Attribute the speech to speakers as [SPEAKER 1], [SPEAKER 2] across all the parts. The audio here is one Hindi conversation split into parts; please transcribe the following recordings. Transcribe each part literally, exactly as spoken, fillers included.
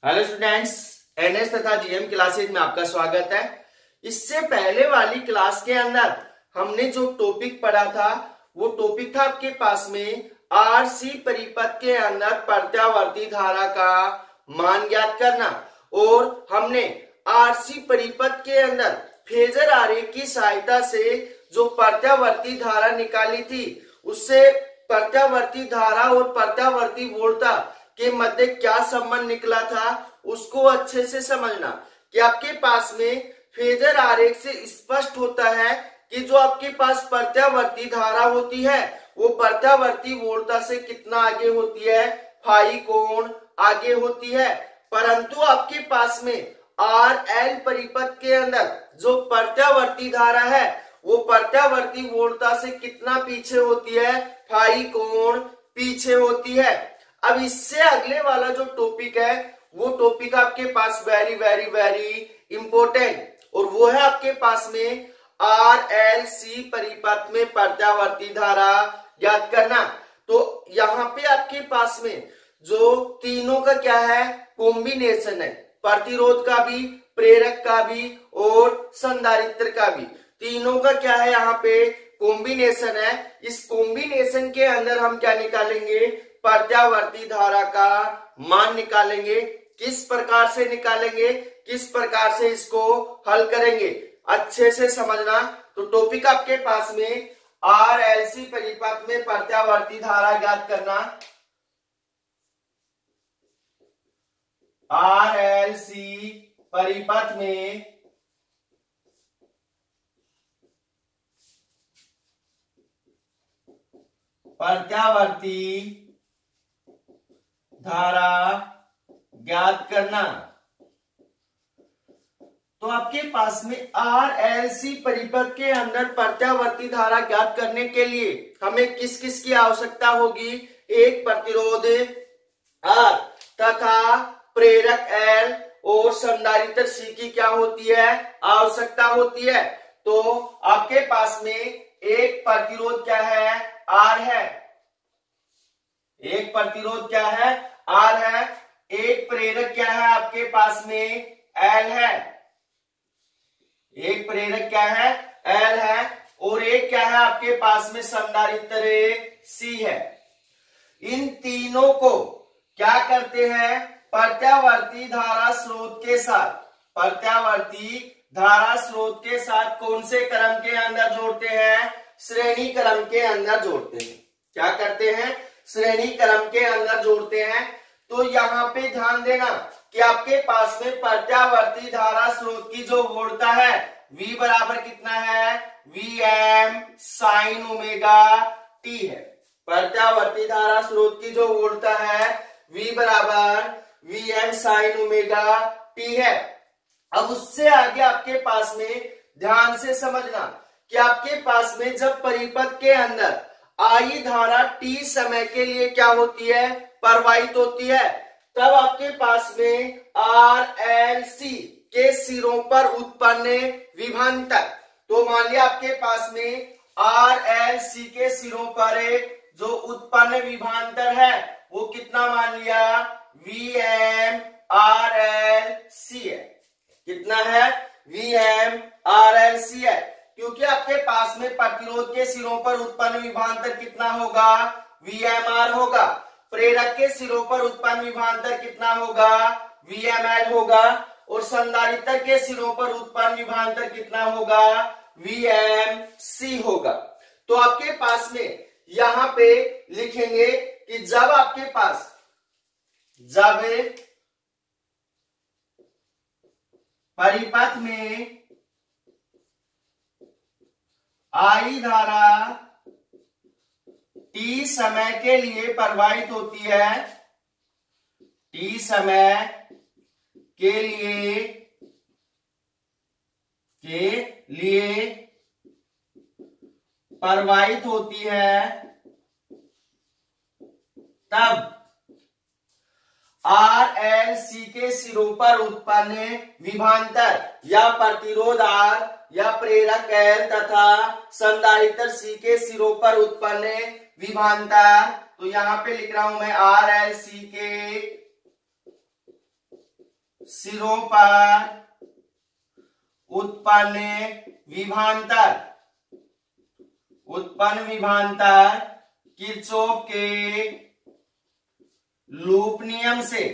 [SPEAKER 1] हेलो स्टूडेंट्स, एनएस तथा जीएम क्लासेज में आपका स्वागत है। इससे पहले वाली क्लास के अंदर हमने जो टॉपिक पढ़ा था वो टॉपिक था आपके पास में आरसी परिपथ के अंदर प्रत्यावर्ती धारा का मान ज्ञात करना। और हमने आरसी परिपथ के अंदर फेजर आरेख की सहायता से जो प्रत्यावर्ती धारा निकाली थी उससे प्रत्यावर्ती धारा और प्रत्यावर्ती वोल्टता के मध्य क्या संबंध निकला था उसको अच्छे से समझना कि आपके पास में फेजर आरेख से स्पष्ट होता है कि जो आपके पास प्रत्यावर्ती धारा होती है वो प्रत्यावर्ती वोल्टता से कितना आगे होती है, फाई कोण आगे होती है। परंतु आपके पास में आर एल परिपथ के अंदर जो प्रत्यावर्ती धारा है वो प्रत्यावर्ती वोल्टता से कितना पीछे होती है, फाई कोण पीछे होती है। अब इससे अगले वाला जो टॉपिक है वो टॉपिक आपके पास वेरी वेरी वेरी इंपॉर्टेंट और वो है आपके पास में आर एल सी परिपथ में प्रत्यावर्ती धारा ज्ञात करना। तो यहाँ पे आपके पास में जो तीनों का क्या है, कॉम्बिनेशन है, प्रतिरोध का भी, प्रेरक का भी और संधारित्र का भी, तीनों का क्या है यहाँ पे कॉम्बिनेशन है। इस कॉम्बिनेशन के अंदर हम क्या निकालेंगे, प्रत्यावर्ती धारा का मान निकालेंगे। किस प्रकार से निकालेंगे, किस प्रकार से इसको हल करेंगे, अच्छे से समझना। तो टॉपिक आपके पास में आर एल सी परिपथ में प्रत्यावर्ती धारा ज्ञात करना। आर एल सी परिपथ में प्रत्यावर्ती धारा ज्ञात करना। तो आपके पास में आर एल सी परिपथ के अंदर प्रत्यावर्ती धारा ज्ञात करने के लिए हमें किस किस की आवश्यकता होगी, एक प्रतिरोध आर तथा प्रेरक एल और संधारित्र सी की क्या होती है, आवश्यकता होती है। तो आपके पास में एक प्रतिरोध क्या है, आर है, एक प्रतिरोध क्या है, आर है, एक प्रेरक क्या है आपके पास में, एल है, एक प्रेरक क्या है, एल है, और एक क्या है आपके पास में संधारित्र सी है। इन तीनों को क्या करते हैं, प्रत्यावर्ती धारा स्रोत के साथ, प्रत्यावर्ती धारा स्रोत के साथ कौन से क्रम के अंदर जोड़ते हैं, श्रेणी क्रम के अंदर जोड़ते हैं। क्या करते हैं, श्रेणी क्रम के अंदर जोड़ते हैं। तो यहाँ पे ध्यान देना कि आपके पास में प्रत्यावर्ती धारा स्रोत की जो वोल्टता है V बराबर कितना है, V M sine omega T है। प्रत्यावर्ती धारा स्रोत की जो वोल्टता है V बराबर V M sine omega T है। अब उससे आगे आपके पास में ध्यान से समझना कि आपके पास में जब परिपथ के अंदर आई धारा टी समय के लिए क्या होती है, प्रवाहित होती है, तब आपके पास में आर एल सी के सिरों पर उत्पन्न विभवांतर। तो मान लिया आपके पास में आर एल सी के सिरों पर जो उत्पन्न विभवांतर है वो कितना मान लिया, V M R L C है। कितना है, V M R L C है, क्योंकि आपके पास में प्रतिरोध के सिरों पर उत्पन्न विभवांतर कितना होगा, वी एम आर होगा। प्रेरक के सिरों पर उत्पन्न विभवांतर कितना होगा, वी एम एल होगा, और संधारित्र के सिरों पर उत्पन्न विभवांतर कितना होगा, वी एम सी होगा। तो आपके पास में यहां पे लिखेंगे कि जब आपके पास जब परिपथ में आई धारा टी समय के लिए प्रवाहित होती है, टी समय के लिए के लिए प्रवाहित होती है, तब आर एल सी के सिरों पर उत्पन्न विभवांतर या प्रतिरोध आर या प्रेरक एल तथा संधारित्र सी के सिरों पर उत्पन्न विभवांतर। तो यहां पे लिख रहा हूं मैं आर एल सी के सिरों पर उत्पन्न विभवांतर उत्पन्न विभवांतर किरचॉफ के लूप नियम से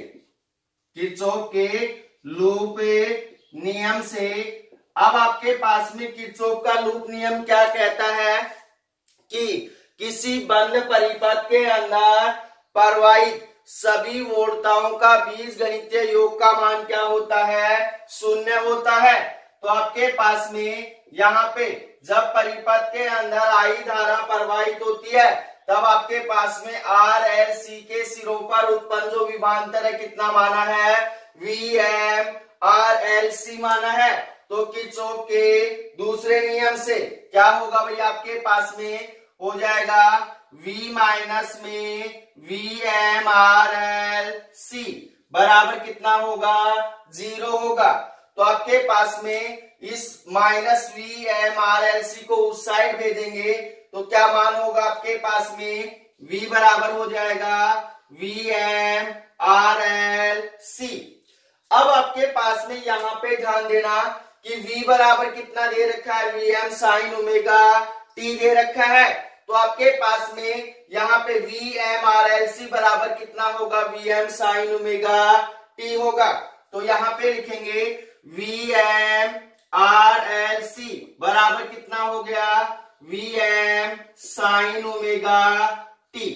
[SPEAKER 1] किरचॉफ के लूप नियम से। अब आपके पास में किरचॉफ का लूप नियम क्या कहता है कि किसी बंद परिपथ के अंदर प्रवाहित सभी वोल्टताओं का बीजगणितीय योग का मान क्या होता है? शून्य होता है। तो आपके पास में यहाँ पे जब परिपथ के अंदर आई धारा प्रवाहित होती है तब आपके पास में आर एल सी के सिरों पर उत्पन्न जो विभवांतर है कितना माना है? V M R L C माना है। तो किरचॉफ के दूसरे नियम से क्या होगा भाई? आपके पास में हो जाएगा V माइनस में V M R L C बराबर कितना होगा? जीरो होगा। तो आपके पास में इस minus V M R L C को उस साइड भेजेंगे तो क्या मान होगा आपके पास में? V बराबर हो जाएगा V M R L C. अब आपके पास में यहाँ पे ध्यान देना कि V बराबर कितना दे रखा है? V M sine omega T दे रखा है। तो आपके पास में यहाँ पे V M R L C बराबर कितना होगा? V M sine omega T होगा। तो यहाँ पे लिखेंगे V M R L C बराबर कितना हो गया? V M sine omega T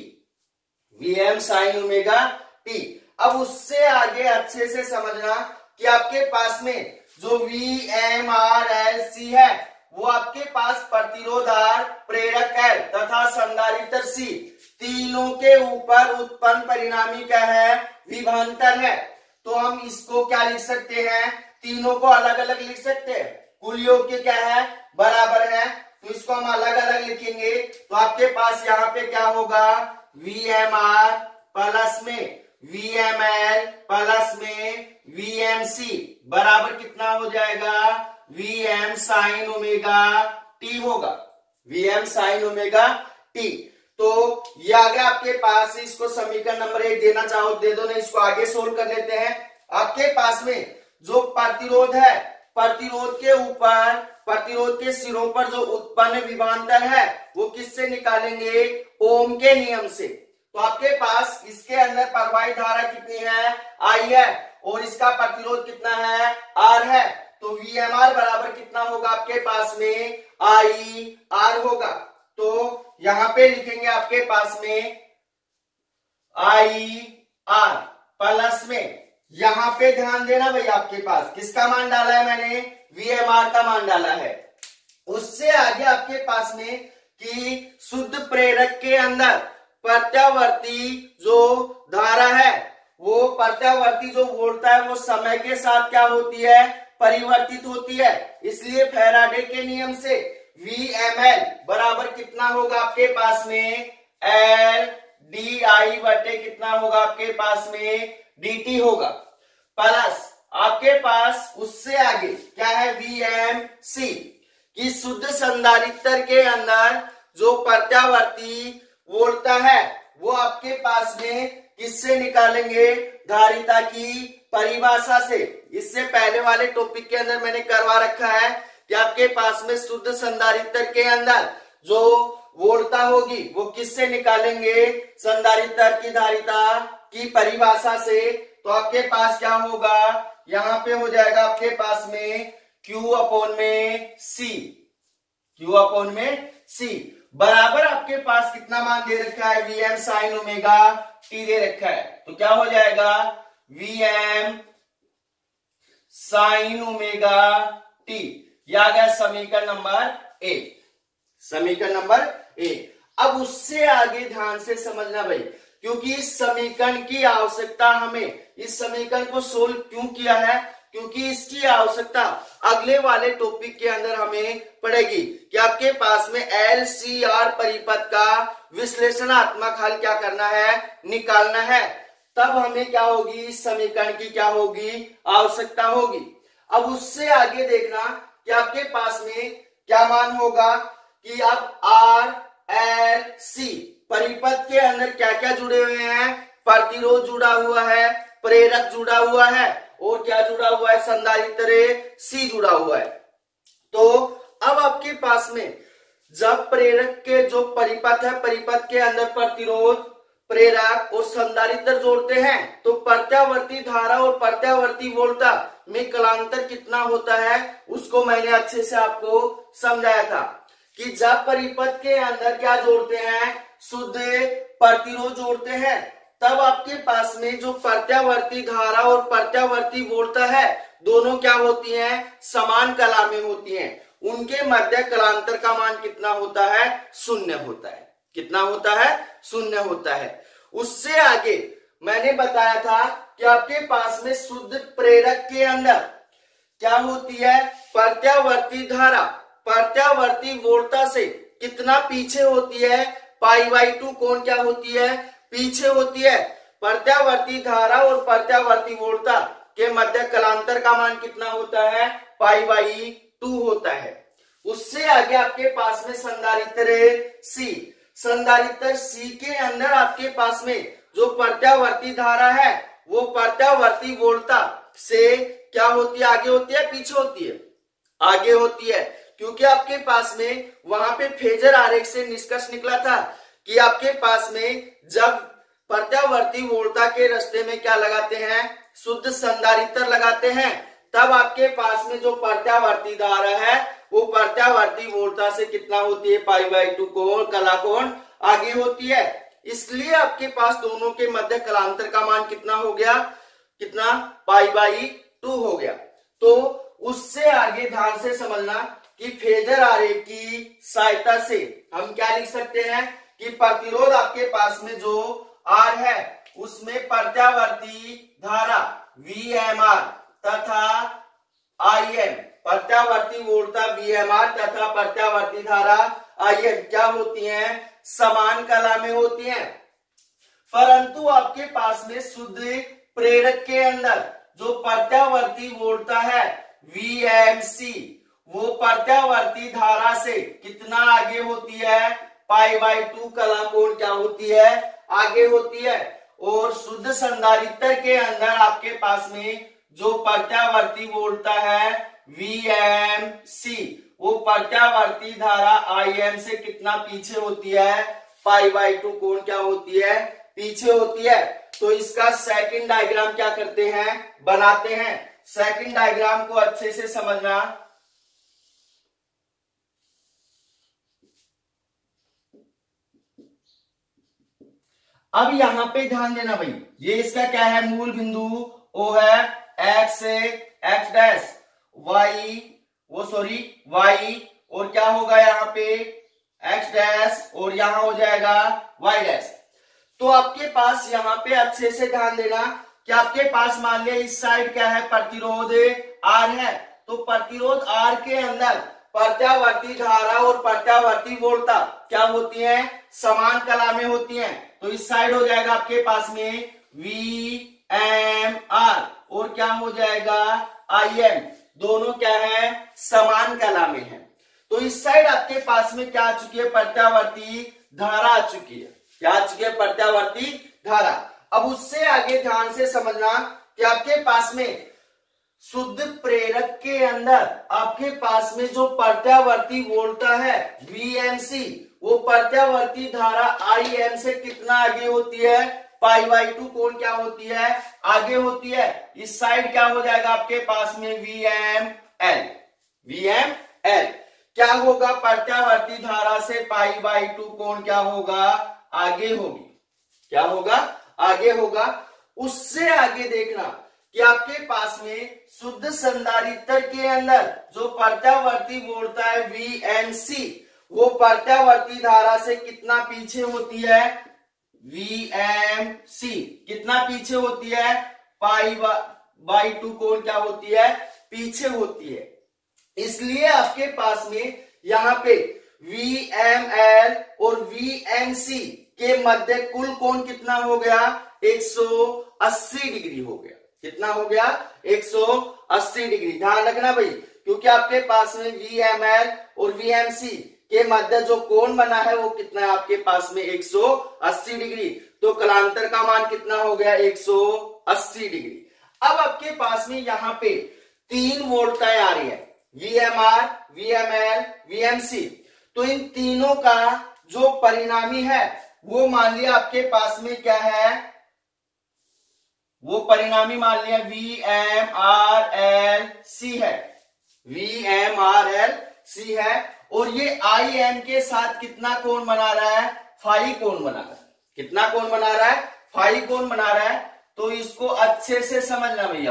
[SPEAKER 1] V M sine omega T. अब उससे आगे अच्छे से समझना कि आपके पास में जो V M R L C है वो आपके पास प्रतिरोध आर, प्रेरक एल तथा संधारित्र सी तीनों के ऊपर उत्पन्न परिणामी क्या है? विभवांतर है। तो हम इसको क्या लिख सकते हैं? तीनों को अलग अलग लिख सकते हैं। कुल योग के क्या है? बराबर है। तो इसको हम अलग अलग लिखेंगे तो आपके पास यहाँ पे क्या होगा? वी एम आर प्लस में वी एम एल प्लस में वी एम सी बराबर कितना हो जाएगा? V M sine omega T होगा। V M sine omega T. तो ये आ गया आपके पास। इसको समीकरण नंबर एक देना चाहो दे दो, नहीं इसको आगे सोल्व कर लेते हैं। आपके पास में जो प्रतिरोध है, प्रतिरोध के ऊपर प्रतिरोध के सिरों पर जो उत्पन्न विभवांतर है वो किससे निकालेंगे? ओम के नियम से। तो आपके पास इसके अंदर प्रवाहित धारा कितनी है? आई है। और इसका प्रतिरोध कितना है? आर है। तो वी एम आर बराबर कितना होगा आपके पास में? आई आर होगा। तो यहां पे लिखेंगे आपके पास में आई आर प्लस में, यहां पे ध्यान देना भाई, आपके पास किसका मान डाला है मैंने? वी एम आर का मान डाला है। उससे आगे आपके पास में कि शुद्ध प्रेरक के अंदर प्रत्यावर्ती जो धारा है वो प्रत्यावर्ती जो वोल्टता है वो समय के साथ क्या होती है? परिवर्तित होती है। इसलिए फैराडे के नियम से वी एम एल बराबर कितना होगा आपके पास में? एल डी आई बटे कितना होगा आपके पास में? डी टी होगा। प्लस आपके पास उससे आगे क्या है? वी एम सी कि शुद्ध संधारित्र के अंदर जो प्रत्यावर्ती वोल्टता है वो आपके पास में किससे निकालेंगे? धारिता की परिभाषा से। इससे पहले वाले टॉपिक के अंदर मैंने करवा रखा है कि आपके पास में शुद्ध संधारित्र के अंदर जो वोल्टता होगी वो किससे निकालेंगे? संधारित्र की धारिता की परिभाषा से। तो आपके पास क्या होगा? यहाँ पे हो जाएगा आपके पास में Q अपॉन में C, Q अपॉन में C बराबर आपके पास कितना मान दे रखा है? V M sine omega T दे रखा है। तो क्या हो जाएगा? V M sine omega T. यह आ गया समीकरण नंबर एक। समीकरण नंबर एक। अब उससे आगे ध्यान से समझना भाई, क्योंकि इस समीकरण की आवश्यकता हमें इस समीकरण को सोल्व क्यों किया है? क्योंकि इसकी आवश्यकता अगले वाले टॉपिक के अंदर हमें पड़ेगी कि आपके पास में एल सी आर परिपथ का विश्लेषणात्मक हल क्या करना है? निकालना है। तब हमें क्या होगी? इस समीकरण की क्या होगी? आवश्यकता होगी। अब उससे आगे देखना कि आपके पास में क्या मान होगा कि अब आर एल सी परिपथ के अंदर क्या क्या जुड़े हुए हैं? प्रतिरोध जुड़ा हुआ है, प्रेरक जुड़ा हुआ है और क्या जुड़ा हुआ है, संधारित्र सी जुड़ा हुआ है। तो अब आपके पास में जब प्रेरक के जो परिपथ है, परिपथ के अंदर प्रतिरोध, प्रेरक और संधारित्र जोड़ते हैं तो प्रत्यावर्ती धारा और प्रत्यावर्ती वोल्टा में कलांतर कितना होता है, उसको मैंने अच्छे से आपको समझाया था कि जब परिपथ के अंदर क्या जोड़ते हैं, शुद्ध प्रतिरोध जोड़ते हैं, तब आपके पास में जो प्रत्यावर्ती धारा और प्रत्यावर्ती वोल्टा है दोनों क्या होती हैं, समान कला में होती हैं। उनके मध्य कलांतर का मान कितना होता है, शून्य होता है। कितना होता है, शून्य होता है। उससे आगे मैंने बताया था कि आपके पास में शुद्ध प्रेरक के अंदर क्या होती है, प्रत्यावर्ती धारा प्रत्यावर्ती वोल्टा से कितना पीछे होती है, पाई बाई टू कोण क्या होती है, पीछे होती है। प्रत्यावर्ती धारा और प्रत्यावर्ती वोल्टा के मध्य कलांतर का मान कितना होता है, पाई बाई टू होता है। उससे आगे आपके पास में संधारित्र सी, संधारित्र सी के अंदर आपके पास में जो प्रत्यावर्ती धारा है वो प्रत्यावर्ती वोल्टा से क्या होती है, आगे होती है, पीछे होती है, आगे होती है। क्योंकि आपके पास में वहां पे फेजर आरेख से निष्कर्ष निकला था कि आपके पास में जब प्रत्यावर्ती वोल्टा के रास्ते में क्या लगाते हैं, शुद्ध संधारित्र लगाते हैं, तब आपके पास में जो प्रत्यावर्ती धारा है वो प्रत्यावर्ती वोल्टा से कितना होती है, पाई बाई टू कोण, कला कोण आगे होती है। इसलिए आपके पास दोनों के मध्य कलांतर का मान कितना हो गया, कितना, पाई बाई टू हो गया। तो उससे आगे ध्यान से समझना कि फेजर आरेख की सहायता से हम क्या लिख सकते हैं कि प्रतिरोध आपके पास में जो आर है उसमें प्रत्यावर्ती धारा वी एम आर तथा आई एम, प्रत्यावर्ती वोल्टा वी एम आर तथा प्रत्यावर्ती धारा आई एम क्या होती हैं, समान कला में होती हैं। परंतु आपके पास में शुद्ध प्रेरक के अंदर जो प्रत्यावर्ती वोल्टा है वी एम सी वो प्रत्यावर्ती धारा से कितना आगे होती है, पाई बाई टू कला कोण क्या होती है, आगे होती है। और शुद्ध संधारित्र के अंदर आपके पास में जो प्रत्यावर्ती वोल्टा है वी एम सी वो प्रत्यावर्ती धारा आई एम से कितना पीछे होती है, पाई बाई टू कोण क्या होती है, पीछे होती है। तो इसका सेकंड डायग्राम क्या करते हैं, बनाते हैं। सेकंड डायग्राम को अच्छे से समझना। अब यहां पे ध्यान देना भाई, ये इसका क्या है, मूल बिंदु ओ है, एक्स से एक्स डैश, वाई वो सॉरी वाई, और क्या होगा यहाँ पे एक्स डैश, और यहां हो जाएगा वाई डैश। तो आपके पास यहाँ पे अच्छे से ध्यान देना कि आपके पास मान लिया इस साइड क्या है, प्रतिरोध आर है, तो प्रतिरोध आर के अंदर प्रत्यावर्ती धारा और प्रत्यावर्ती वोल्टा क्या होती हैं, समान कला में होती हैं। तो इस साइड हो जाएगा आपके पास में वी एम आर और क्या हो जाएगा आई एम, दोनों क्या है, समान कला में है। तो इस साइड आपके पास में क्या आ चुकी है, प्रत्यावर्ती धारा आ चुकी है। क्या आ चुकी है, प्रत्यावर्ती धारा। अब उससे आगे ध्यान से समझना कि आपके पास में शुद्ध प्रेरक के अंदर आपके पास में जो प्रत्यावर्ती वोल्टा है वी एम सी वो प्रत्यावर्ती धारा आई एम से कितना आगे होती है, पाई बाई टू कोण क्या होती है, आगे होती है। इस साइड क्या हो जाएगा आपके पास में V M L, V M L क्या होगा, प्रत्यावर्ती धारा से पाई बाई टू कोण क्या होगा, आगे होगी, क्या होगा, आगे होगा। उससे आगे देखना कि आपके पास में शुद्ध संधारित्र के अंदर जो प्रत्यावर्ती वोल्टा है वी एम सी वो प्रत्यावर्ती धारा से कितना पीछे होती है, वी एम सी कितना पीछे होती है, पाई बाई टू कोण क्या होती है, पीछे होती है। इसलिए आपके पास में यहाँ पे वी एम एल और वी एम सी के मध्य कुल कोण कितना हो गया, एक सौ अस्सी डिग्री हो गया। कितना हो गया, एक सौ अस्सी डिग्री। ध्यान रखना भाई, क्योंकि आपके पास में वी एम एल और वी एम सी के मध्य जो कोण बना है वो कितना है आपके पास में एक सौ अस्सी डिग्री। तो कलांतर का मान कितना हो गया, एक सौ अस्सी डिग्री। अब आपके पास में यहाँ पे तीन वोल्टताएं आ रही है, V M R, V M L, V M C. तो इन तीनों का जो परिणामी है वो मान लिया आपके पास में क्या है, वो परिणामी मान लिया V M R L C है, V M R L C है। और ये आई एम के साथ कितना कोण बना रहा है, फाई कोण बना रहा है। कितना कोण बना रहा है, फाई कोण बना रहा है। तो इसको अच्छे से समझना भैया,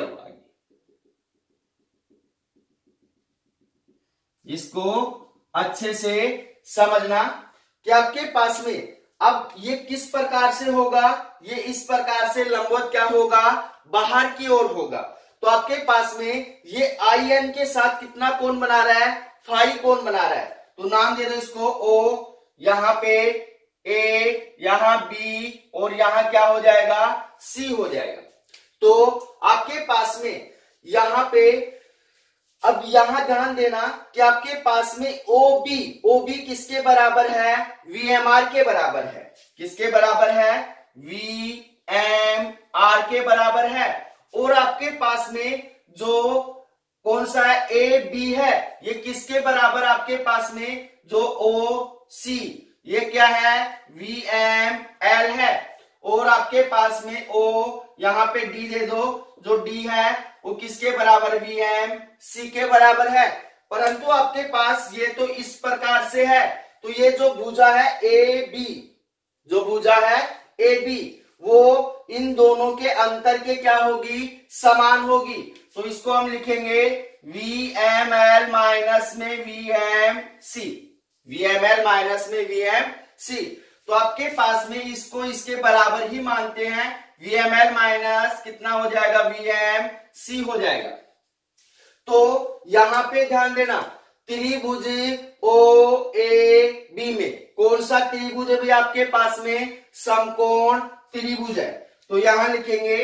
[SPEAKER 1] इसको अच्छे से समझना कि आपके पास में अब ये किस प्रकार से होगा, ये इस प्रकार से लंबवत क्या होगा, बाहर की ओर होगा। तो आपके पास में ये आई एन के साथ कितना कोण बना रहा है, फाई कोण बना रहा है। तो नाम दे दो इसको ओ, यहाँ पे ए, यहाँ बी और यहाँ क्या हो जाएगा, सी हो जाएगा। तो आपके पास में यहाँ पे अब यहां ध्यान देना कि आपके पास में ओ बी, ओ बी किसके बराबर है, वी एम आर के बराबर है। किसके बराबर है, वी एम आर के बराबर है। और आपके पास में जो कौन सा है, ए बी है, ये किसके बराबर आपके पास में, जो ओ सी, ये क्या है, वी एम एल है। और आपके पास में ओ, यहां पे डी दे दो, जो डी है वो किसके बराबर, वी एम सी के बराबर है। परंतु आपके पास ये तो इस प्रकार से है, तो ये जो भुजा है ए बी, जो भुजा है ए बी, वो इन दोनों के अंतर के क्या होगी, समान होगी। तो इसको हम लिखेंगे वी एम एल माइनस में V M C, V M L minus में वी एम सी। तो आपके पास में इसको इसके बराबर ही मानते हैं, वी एम एल माइनस कितना हो जाएगा, वी एम सी हो जाएगा। तो यहां पे ध्यान देना, त्रिभुज ओ ए बी में कौन सा त्रिभुज है भी आपके पास में, समकोण त्रिभुज है। तो यहां लिखेंगे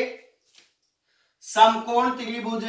[SPEAKER 1] समकोण त्रिभुज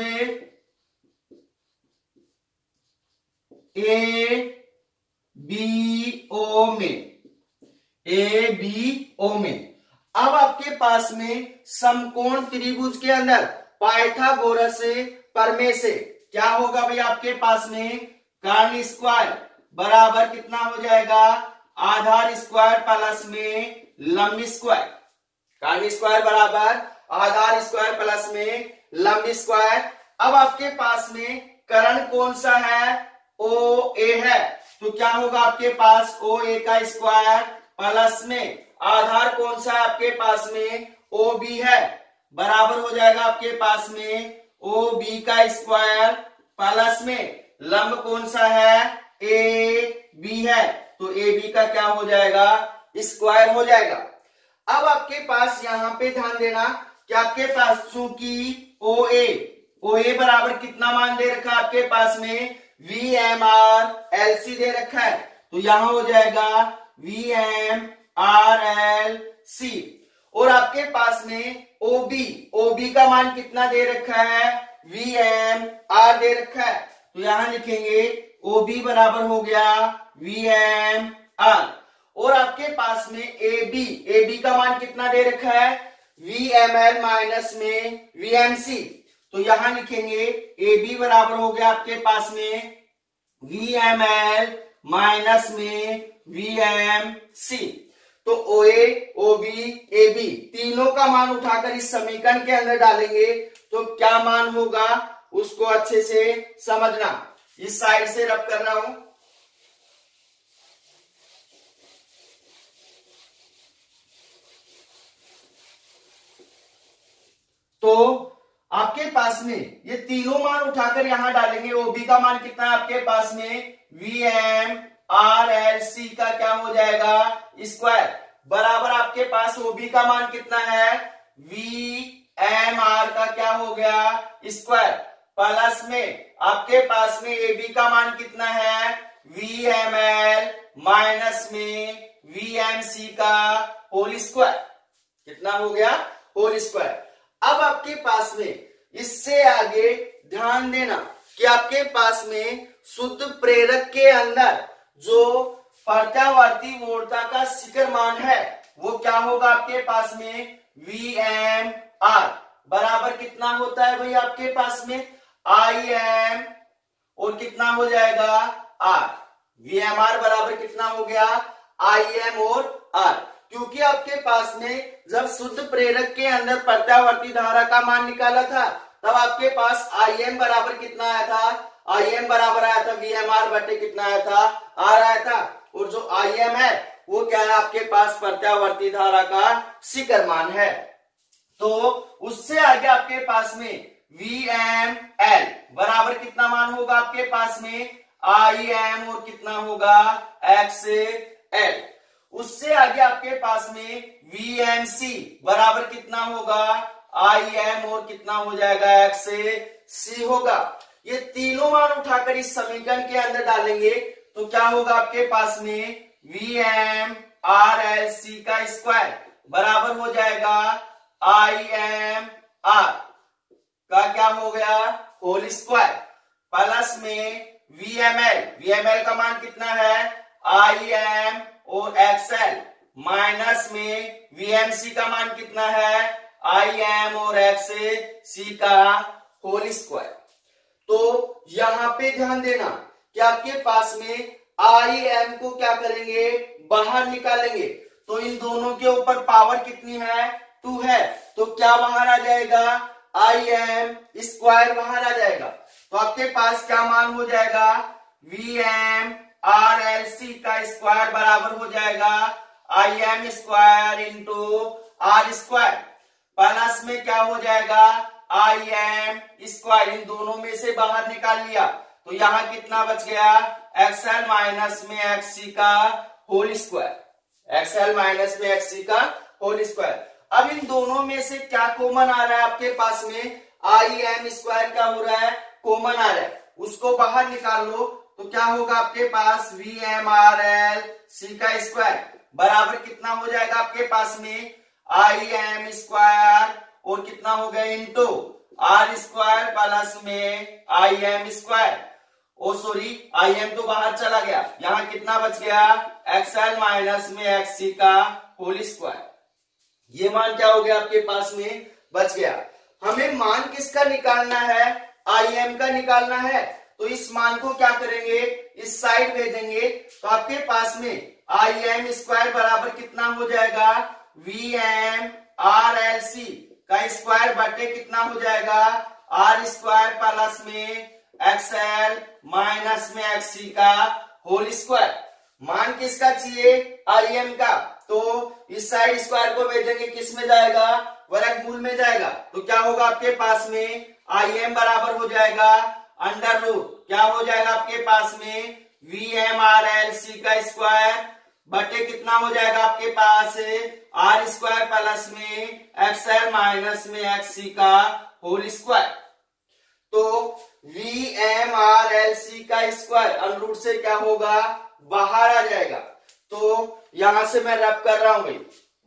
[SPEAKER 1] ए बी ओ में, ए बी ओ में। अब आपके पास में समकोण त्रिभुज के अंदर पाइथागोरस प्रमेय से क्या होगा भाई, आपके पास में कर्ण स्क्वायर बराबर कितना हो जाएगा, आधार स्क्वायर प्लस में लंब स्क्वायर। कर्ण स्क्वायर बराबर आधार स्क्वायर प्लस में लंब स्क्वायर। अब आपके पास में कर्ण कौन सा है, ओ ए है। तो क्या होगा आपके पास, ओ ए का स्क्वायर प्लस में आधार कौन सा है आपके पास में, ओ बी है, बराबर हो जाएगा आपके पास में ओ बी का स्क्वायर प्लस में लंब कौन सा है, ए बी है। तो ए बी का क्या हो जाएगा, स्क्वायर हो जाएगा। अब आपके पास यहां पे ध्यान देना कि आपके पास चूंकि ओ ए, ओ ए बराबर कितना मान दे रखा है आपके पास में, V M R L C दे रखा है। तो यहां हो जाएगा V M R L C. और आपके पास में ओ बी, ओ बी का मान कितना दे रखा है, वी एम आर दे रखा है। तो यहां लिखेंगे ओ बी बराबर हो गया वी एम आर। और आपके पास में ए बी, ए बी का मान कितना दे रखा है, वी एम एल माइनस में वी एम सी। तो यहां लिखेंगे ए बी बराबर हो गया आपके पास में वी एम एल माइनस में वी एम सी। तो O A, O B, A B तीनों का मान उठाकर इस समीकरण के अंदर डालेंगे तो क्या मान होगा, उसको अच्छे से समझना। इस साइड से रब कर रहा हूं। तो आपके पास में ये तीनों मान उठाकर यहां डालेंगे। ओबी का मान कितना है आपके पास में, V M R L C का क्या हो जाएगा, स्क्वायर, बराबर आपके पास ओबी का मान कितना है, वी एम आर का क्या हो गया, स्क्वायर, प्लस में आपके पास में ए बी का मान कितना है, वी एम एल माइनस में वी एम सी का होल स्क्वायर। कितना हो गया, होल स्क्वायर। अब आपके पास में इससे आगे ध्यान देना कि आपके पास में शुद्ध प्रेरक के अंदर जो प्रत्यावर्ती वोल्टता का शिखर मान है वो क्या होगा आपके पास में, वी एम आर, बराबर कितना होता है भाई आपके पास में आई एम और कितना हो जाएगा आर। वी एम आर बराबर कितना हो गया आई एम और आर, क्योंकि आपके पास में जब शुद्ध प्रेरक के अंदर प्रत्यावर्ती धारा का मान निकाला था तब आपके पास आई एम बराबर कितना आया था, आई एम बराबर आया था वी एम आर बटे कितना आया था आर आया था। और जो आई एम है वो क्या है आपके पास प्रत्यावर्ती धारा का शिखर मान है। तो उससे आगे आपके पास में वी एम एल बराबर कितना मान होगा आपके पास में आई एम और कितना होगा एक्स एल। उससे आगे आपके पास में वी एम सी बराबर कितना होगा आई एम और कितना हो जाएगा एक्स सी होगा। ये तीनों मान उठाकर इस समीकरण के अंदर डालेंगे तो क्या होगा आपके पास में V M R L C का स्क्वायर बराबर हो जाएगा आई एम आर का क्या हो गया होल स्क्वायर प्लस में V M L, V M L का मान कितना है आई एम और एक्सएल माइनस में वी एम सी का मान कितना है आई एम और एक्स सी का होल स्क्वायर। तो यहां पे ध्यान देना कि आपके पास में आई एम को क्या करेंगे बाहर निकालेंगे तो इन दोनों के ऊपर पावर कितनी है टू है, तो क्या बाहर आ जाएगा आई एम स्क्वायर बाहर आ जाएगा। तो आपके पास क्या मान हो जाएगा V M R L C का स्क्वायर बराबर हो जाएगा I M square into R square plus में क्या हो जाएगा आई एम स्क्वायर, इन दोनों में से बाहर निकाल लिया तो यहां कितना बच गया एक्सएल माइनस में एक्स सी का होल स्क्वायर, एक्सएल माइनस में एक्स सी का होल स्क्वायर। अब इन दोनों में से क्या कॉमन आ रहा है आपके पास में आई एम स्क्वायर क्या हो रहा है कॉमन आ रहा है, उसको बाहर निकाल लो तो क्या होगा आपके पास V M R L C का स्क्वायर बराबर कितना हो जाएगा आपके पास में आई एम स्क्वायर और कितना हो गया इंटू आर स्क्वायर प्लस में I M square. Oh sorry I M तो बाहर चला गया, यहां कितना बच गया एक्सएल माइनस में एक्स सी का होल स्क्वायर। ये मान क्या हो गया आपके पास में बच गया। हमें मान किसका निकालना है आई एम का निकालना है, तो इस मान को क्या करेंगे इस साइड भेजेंगे तो आपके पास में आई एम स्क्वायर बराबर कितना हो जाएगा V M R L C का स्क्वायर बटे कितना हो जाएगा आर स्क्वायर प्लस में एक्सएल माइनस में एक्स सी का होल स्क्वायर। मान किसका चाहिए आई एम का, तो इस साइड स्क्वायर को भेजेंगे किस में जाएगा वर्गमूल में जाएगा तो क्या होगा आपके पास में आई एम बराबर हो जाएगा अंडर रूट क्या हो जाएगा आपके पास में V M R L C का स्क्वायर बटे कितना हो जाएगा आपके पास आर स्क्वायर प्लस में एक्सएल माइनस में एक्स सी का होल स्क्वायर। तो V M R L C का स्क्वायर अंडर से क्या होगा बाहर आ जाएगा। तो यहां से मैं रब कर रहा हूं भाई,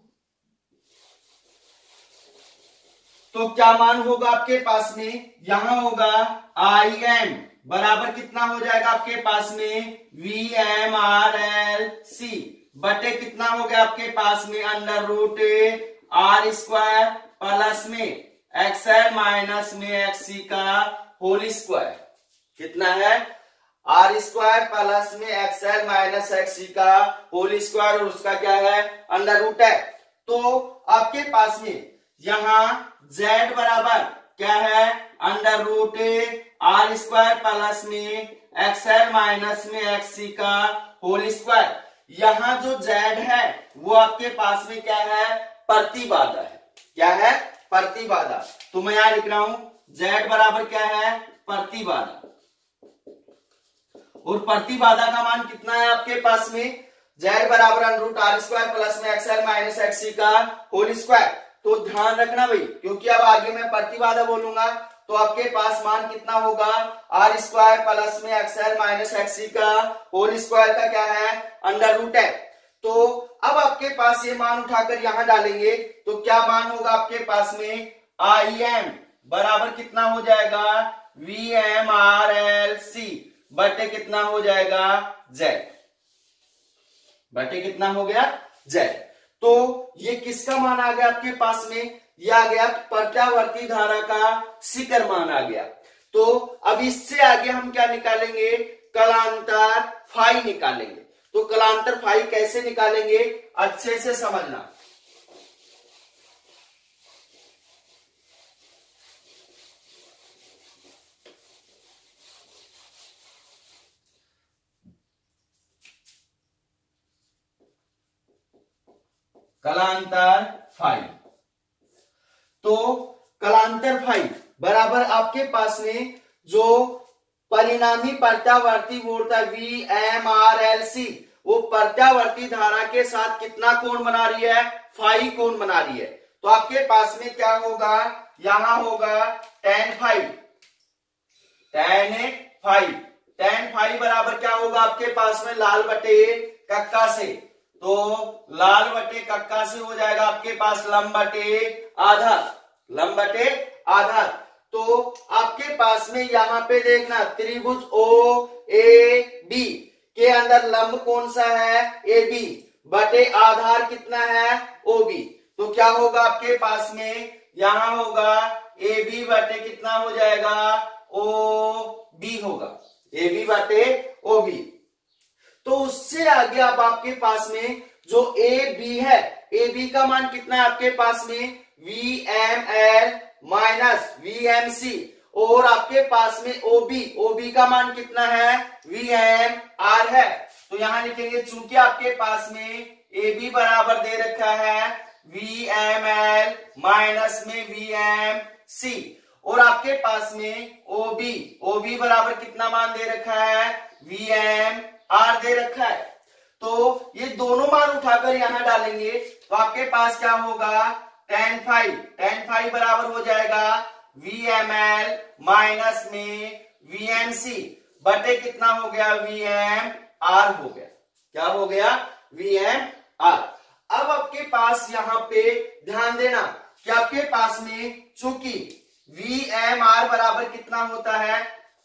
[SPEAKER 1] तो क्या मान होगा आपके पास में यहां होगा आई एम बराबर कितना हो जाएगा आपके पास में V M R L C बटे कितना हो गया आपके पास में under root R square plus में एक्सएल माइनस में एक्स सी का होल स्क्वायर कितना है आर स्क्वायर प्लस में एक्सएल माइनस एक्स सी का होल स्क्वायर और उसका क्या है अंडर रूट है। तो आपके पास में यहां z बराबर क्या है under root R square plus में एक्सएल माइनस में एक्स सी का होल स्क्वायर। यहां जो z है वो आपके पास में क्या है प्रतिबाधा है, क्या है प्रतिबाधा। तो मैं यहां लिख रहा हूं z बराबर क्या है प्रतिबाधा, और प्रतिबाधा का मान कितना है आपके पास में z बराबर under root R square plus में एक्सएल माइनस एक्स सी का होल स्क्वायर। तो ध्यान रखना भाई क्योंकि अब आगे मैं प्रतिबाधा बोलूंगा तो आपके पास मान कितना होगा आर स्क्वायर प्लस में एक्सएल माइनस एक्स सी का होल स्क्वायर का क्या है अंडर रूट है। तो अब आपके पास ये मान उठाकर यहां डालेंगे तो क्या मान होगा आपके पास में आई एम बराबर कितना हो जाएगा V M R L C बटे कितना हो जाएगा z बटे कितना हो गया z। तो ये किसका मान आ गया आपके पास में यह आ गया प्रत्यावर्ती धारा का शिखर मान आ गया। तो अब इससे आगे हम क्या निकालेंगे, कलांतर फाई निकालेंगे। तो कलांतर फाई कैसे निकालेंगे अच्छे से समझना। कलांतर फाई, तो कलांतर फाई बराबर आपके पास में जो परिणामी प्रत्यावर्ती वोल्टा V M R L C, वो प्रत्यावर्ती धारा के साथ कितना कोण बना रही है, फाई कोण बना रही है। तो आपके पास में क्या होगा, यहां होगा tan phi, tan phi, tan phi बराबर क्या होगा आपके पास में लाल बटे कक्का से, तो लाल बटे कक्का से हो जाएगा आपके पास लंब बटे आधार, लंब बटे आधार। तो आपके पास में यहां पे देखना त्रिभुज ओ ए बी के अंदर लंब कौन सा है, ए बी, बटे आधार कितना है, ओ बी। तो क्या होगा आपके पास में, यहां होगा ए बी बटे कितना हो जाएगा, ओ बी होगा, ए बी बटे ओ बी। तो उससे आगे अब आपके पास में जो ए बी है, ए बी का मान कितना है आपके पास में, V M L minus V M C, और आपके पास में ओबी, ओबी का मान कितना है, वी एम आर है। तो यहां लिखेंगे चूंकि आपके पास में ए बी बराबर दे रखा है वी एम एल माइनस में वी एम सी, और आपके पास में ओबी, ओबी बराबर कितना मान दे रखा है, वी एम आर दे रखा है। तो ये दोनों मान उठाकर यहां डालेंगे तो आपके पास क्या होगा, टेन फाइव, टेन फाइव बराबर हो जाएगा वी एम एल माइनस में वी एम सी बटे कितना हो गया, वी एम आर हो गया। क्या हो गया, वी एम आर। अब आपके पास यहां पे ध्यान देना कि आपके पास में चूंकि वी एम आर बराबर कितना होता है,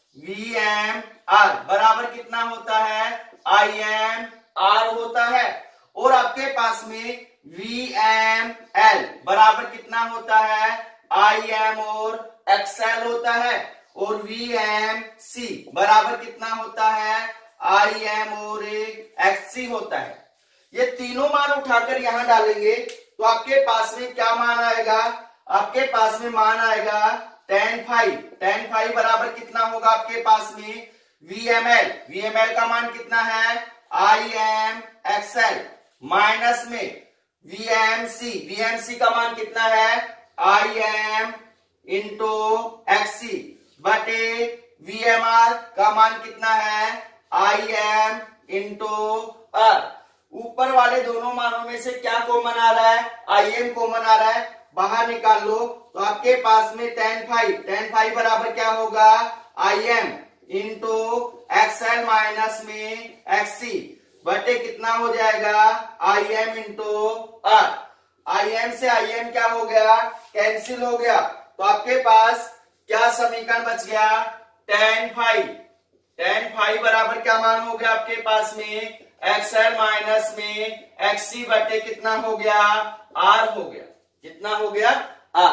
[SPEAKER 1] वी एम आर बराबर कितना होता है, आई एम आर होता है, और आपके पास में वी एम एल बराबर कितना होता है, आई एम और एक्सएल होता है, और वी एम सी बराबर कितना होता है, आई एम और एक्ससी होता है। ये तीनों मान उठाकर यहां डालेंगे तो आपके पास में क्या मान आएगा, आपके पास में मान आएगा टेन फाइव, टेन फाइव बराबर कितना होगा आपके पास में, V M L, V M L का मान कितना है, आई एम एक्सएल माइनस में V M C, V M C का मान कितना है, आई एम इंटू एक्ससी बटे वी एम आर का मान कितना है, आई एम इंटू आर। ऊपर वाले दोनों मानों में से क्या कॉमन आ रहा है, आई एम कॉमन आ रहा है, बाहर निकाल लो। तो आपके पास में टेन फाइव, टेन फाइव बराबर क्या होगा, I M into X L minus में एक्ससी बटे कितना हो जाएगा, I M into R. I M से आई एम क्या हो गया, कैंसिल हो गया। तो आपके पास क्या समीकरण बच गया, टेन फाइव, टेन फाइव बराबर क्या मान हो गया आपके पास में, एक्सएल माइनस में एक्ससी बटे कितना हो गया, आर हो गया। कितना हो गया, आर।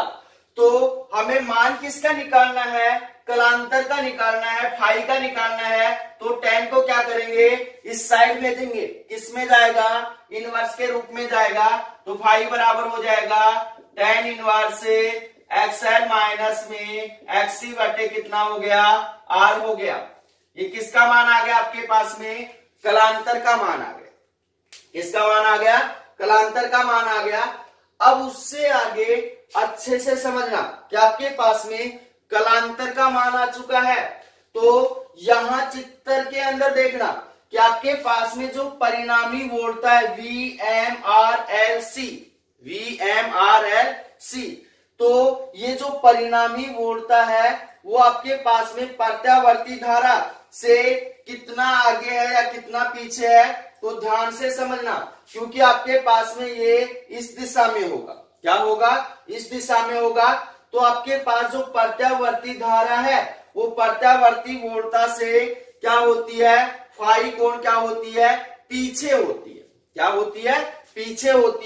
[SPEAKER 1] तो हमें मान किसका निकालना है, कलांतर का निकालना है, फाई का निकालना है। तो टेन को क्या करेंगे, इस साइड में देंगे, किस में जाएगा, इनवर्स के रूप में जाएगा। तो फाई बराबर हो जाएगा टेन इनवर्स से एक्सएल माइनस में एक्ससी बटे कितना हो गया, आर हो गया। ये किसका मान आ गया आपके पास में, कलांतर का मान आ गया। किसका मान आ गया, कलांतर का मान आ गया। अब उससे आगे अच्छे से समझना कि आपके पास में कलांतर का मान आ चुका है। तो यहां चित्र के अंदर देखना कि आपके पास में जो परिणामी वोल्टा है V M R L C, V M R L C, तो ये जो परिणामी वोल्टा है वो आपके पास में प्रत्यावर्ती धारा से कितना आगे है या कितना पीछे है। तो ध्यान से समझना, क्योंकि आपके पास में ये इस दिशा में होगा। क्या होगा, इस दिशा में होगा। तो आपके पास जो प्रत्यावर्ती धारा है वो प्रत्यावर्ती वोल्टा से क्या होती है, फाई कोण क्या होती है, पीछे होती है। क्या होती है, पीछे होती है।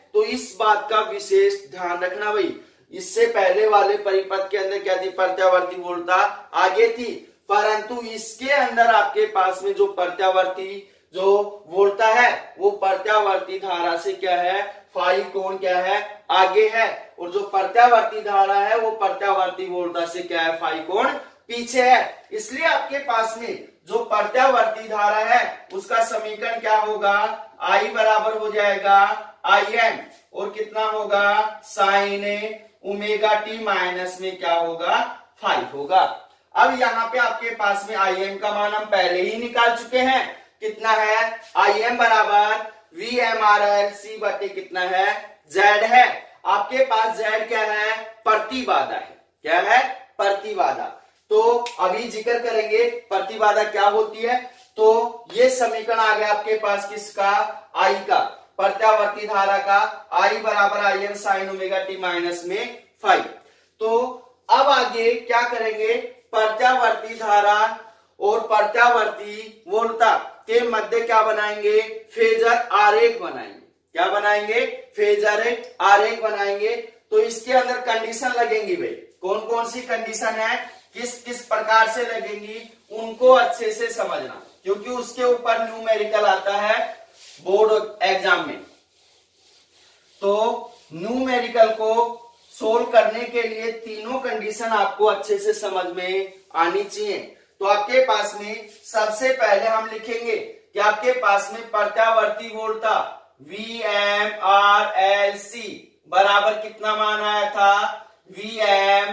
[SPEAKER 1] तो इस बात का विशेष ध्यान रखना भाई, इससे पहले वाले परिपथ के अंदर क्या थी, प्रत्यावर्ती वोल्टता आगे थी, परंतु इसके अंदर आपके पास में जो प्रत्यावर्ती जो वोल्टता है वो प्रत्यावर्ती धारा से क्या है, फाई कोण क्या है, आगे है, और जो प्रत्यावर्ती धारा है वो प्रत्यावर्ती वोल्टता से क्या है, फाई कोण पीछे है। इसलिए आपके पास में जो प्रत्यावर्ती धारा है उसका समीकरण क्या होगा, आई बराबर हो जाएगा आई एम, और कितना होगा, साइन ओमेगा टी माइनस में क्या होगा, फाइव होगा। अब यहाँ पे आपके पास में आई एम का मान हम पहले ही निकाल चुके हैं, कितना है, आई एम बराबर V M R L C बटे कितना है, जेड है। आपके पास जेड क्या है, प्रतिबाधा है, क्या है, प्रतिबाधा। तो अभी जिक्र करेंगे प्रतिबाधा क्या होती है। तो ये समीकरण आ गया आपके पास किसका, आई का, प्रत्यावर्ती धारा का, आई बराबर I M sine omega T minus में फाइव। तो अब आगे क्या करेंगे, प्रत्यावर्ती धारा और प्रत्यावर्ती वोल्टता के मध्य क्या बनाएंगे, फेजर आरेख बनाएंगे। क्या बनाएंगे, फेजर आरेख बनाएंगे। तो इसके अंदर कंडीशन लगेंगी भाई, कौन कौन सी कंडीशन है, किस किस प्रकार से लगेंगी, उनको अच्छे से समझना, क्योंकि उसके ऊपर न्यूमेरिकल आता है बोर्ड एग्जाम में। तो न्यूमेरिकल को सोल्व करने के लिए तीनों कंडीशन आपको अच्छे से समझ में आनी चाहिए। तो आपके पास में सबसे पहले हम लिखेंगे कि आपके पास में प्रत्यावर्ती वोल्टता V M R L C बराबर कितना मान आया था, V M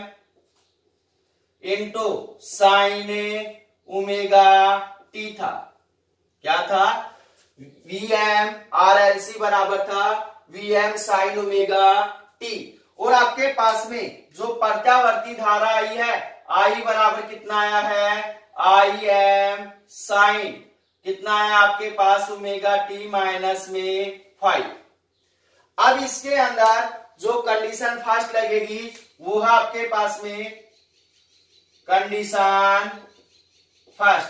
[SPEAKER 1] into sine omega T था। क्या था, V M R L C बराबर था V M sine omega T, और आपके पास में जो प्रत्यावर्ती धारा आई है, आई बराबर कितना आया है, आई एम साइन कितना आया आपके पास, ओमेगा टी माइनस में फाइव। अब इसके अंदर जो कंडीशन फर्स्ट लगेगी वो है आपके पास में कंडीशन फर्स्ट।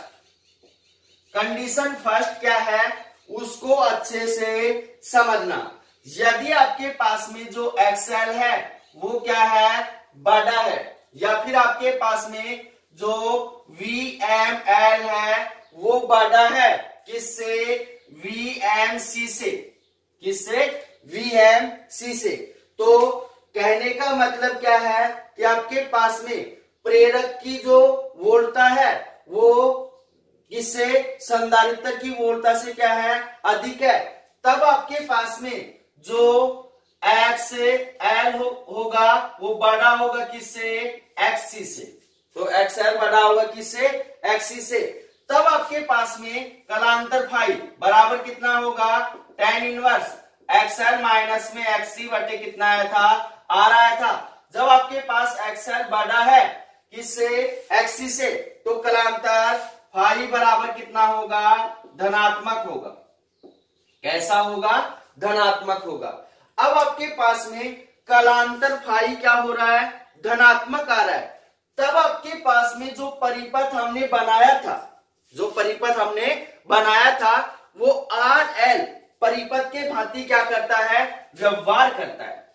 [SPEAKER 1] कंडीशन फर्स्ट क्या है उसको अच्छे से समझना। यदि आपके पास में जो एक्सएल है वो क्या है, बड़ा है, या फिर आपके पास में जो वी एम एल है वो बड़ा है, किससे, वी एम सी से, किससे, वी एम सी से। तो कहने का मतलब क्या है कि आपके पास में प्रेरक की जो वोल्टता है वो किससे, संधारित्र की वोल्टता से क्या है, अधिक है। तब आपके पास में जो एक्स से एल हो, होगा वो बड़ा होगा किससे, एक्सी से। तो एक्सएल बड़ा होगा किससे, एक्सी से। तब आपके पास में कलांतर फाइव बराबर कितना होगा, टेन इनवर्स एक्सएल माइनस में एक्सी बटे कितना आया था, आर आया था। जब आपके पास एक्सएल बड़ा है किससे, एक्सी से, तो कलांतर फाइव बराबर कितना होगा, धनात्मक होगा। कैसा होगा, धनात्मक होगा। अब आपके पास में कलांतर फाइव क्या हो रहा है, धनात्मक आ रहा है। तब आपके पास में जो परिपथ हमने बनाया था, जो परिपथ हमने बनाया था वो आर एल परिपथ के भांति क्या करता है, व्यवहार करता है।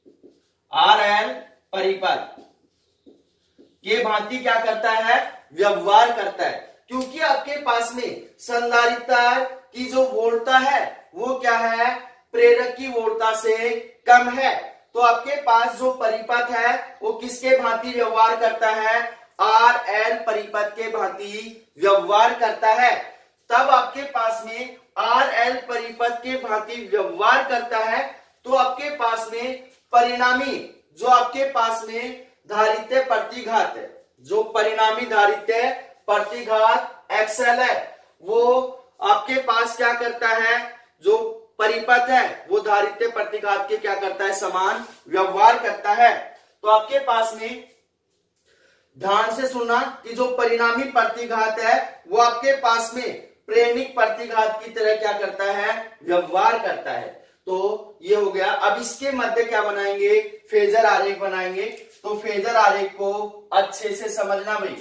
[SPEAKER 1] आर एल परिपथ के भांति क्या करता है, व्यवहार करता है। क्योंकि आपके पास में संधारित्र की जो वोल्टता है वो क्या है, प्रेरक की वोल्टता से कम है। तो आपके पास जो परिपथ है वो किसके भांति व्यवहार करता है, आर एल परिपथ के भांति व्यवहार करता है। तब आपके पास में आर एल परिपथ के भांति व्यवहार करता है तो आपके पास में परिणामी जो आपके पास में धारित्य प्रतिघात है, जो परिणामी धारित्य प्रतिघात एक्सएल है, वो आपके पास क्या करता है, जो परिपथ है वो धारित्य प्रतिघात के क्या करता है, समान व्यवहार करता है। तो आपके पास में ध्यान से सुनना कि जो परिणामी प्रतिघात है वो आपके पास में प्रेरणिक प्रतिघात की तरह क्या करता है, व्यवहार करता है। तो ये हो गया। अब इसके मध्य क्या बनाएंगे, फेजर आरेख बनाएंगे। तो फेजर आरेख को अच्छे से समझना भाई।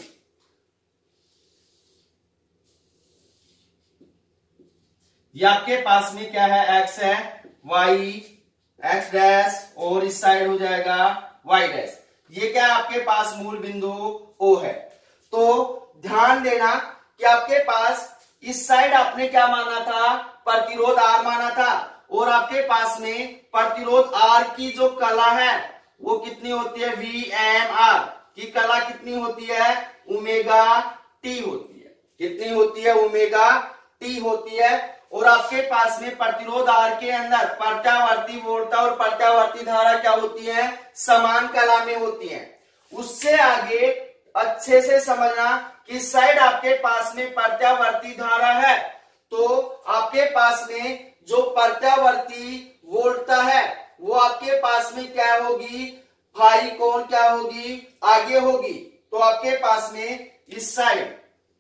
[SPEAKER 1] ये आपके पास में क्या है, एक्स है, वाई एक्स डैश और इस साइड हो जाएगा वाई डैश। ये क्या है आपके पास मूल बिंदु ओ है। तो ध्यान देना कि आपके पास इस साइड आपने क्या माना था, प्रतिरोध आर माना था, और आपके पास में प्रतिरोध आर की जो कला है वो कितनी होती है, वी एम आर की कला कितनी होती है, ओमेगा टी होती है। कितनी होती है, ओमेगा टी होती है। और आपके पास में प्रतिरोध आर के अंदर प्रत्यावर्ती वोल्टता और प्रत्यावर्ती धारा क्या होती है, समान कला में होती है। उससे आगे अच्छे से समझना कि साइड आपके पास में प्रत्यावर्ती धारा है, तो आपके पास में जो प्रत्यावर्ती वोल्टता है वो आपके पास में क्या होगी, फाई कोण क्या होगी, आगे होगी। तो आपके पास में इस साइड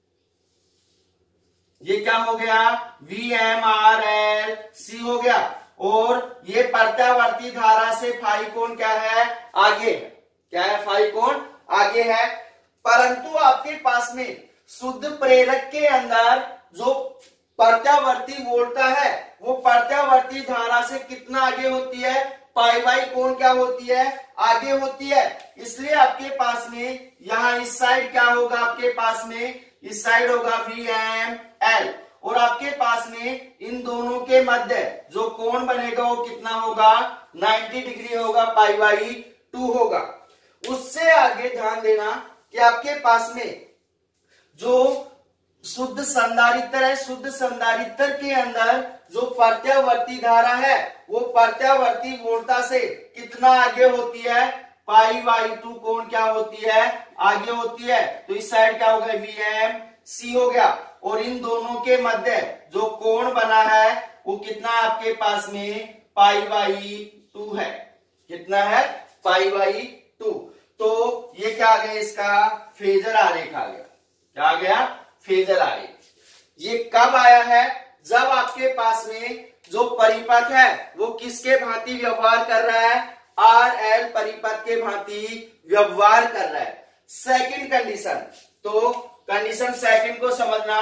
[SPEAKER 1] ये क्या हो गया, V M R L C हो गया, और ये प्रत्यावर्ती धारा से फाई कोण क्या है, आगे है। क्या है, फाई कोण आगे है। परंतु आपके पास में शुद्ध प्रेरक के अंदर जो प्रत्यावर्ती वोल्टता है वो प्रत्यावर्ती धारा से कितना आगे होती है, पाई बाई कोण क्या होती है, आगे होती है। इसलिए आपके पास में यहां इस साइड क्या होगा, आपके पास में इस साइड होगा वी एम एल, और आपके पास में इन दोनों के मध्य जो कोण बनेगा वो कितना होगा, नब्बे डिग्री होगा, पाई बाई टू होगा। उससे आगे ध्यान देना कि आपके पास में जो शुद्ध संधारित्र है, शुद्ध संधारित्र के अंदर जो प्रत्यावर्ती धारा है वो प्रत्यावर्ती वोल्टता से कितना आगे होती है, पाई बाई टू कोण क्या होती है, आगे होती है। तो इस साइड क्या हो गया, वी एम सी हो गया, और इन दोनों के मध्य जो कोण बना है वो कितना है आपके पास में, पाई बाई टू है। कितना है, पाई बाई टू। तो ये क्या आ गया, इसका फेजर आरेख आ गया। क्या आ गया, फेजर आरेख। ये कब आया है, जब आपके पास में जो परिपथ है वो किसके भांति व्यवहार कर रहा है, आर एल परिपथ के भांति व्यवहार कर रहा है। सेकंड कंडीशन, तो कंडीशन सेकंड को समझना।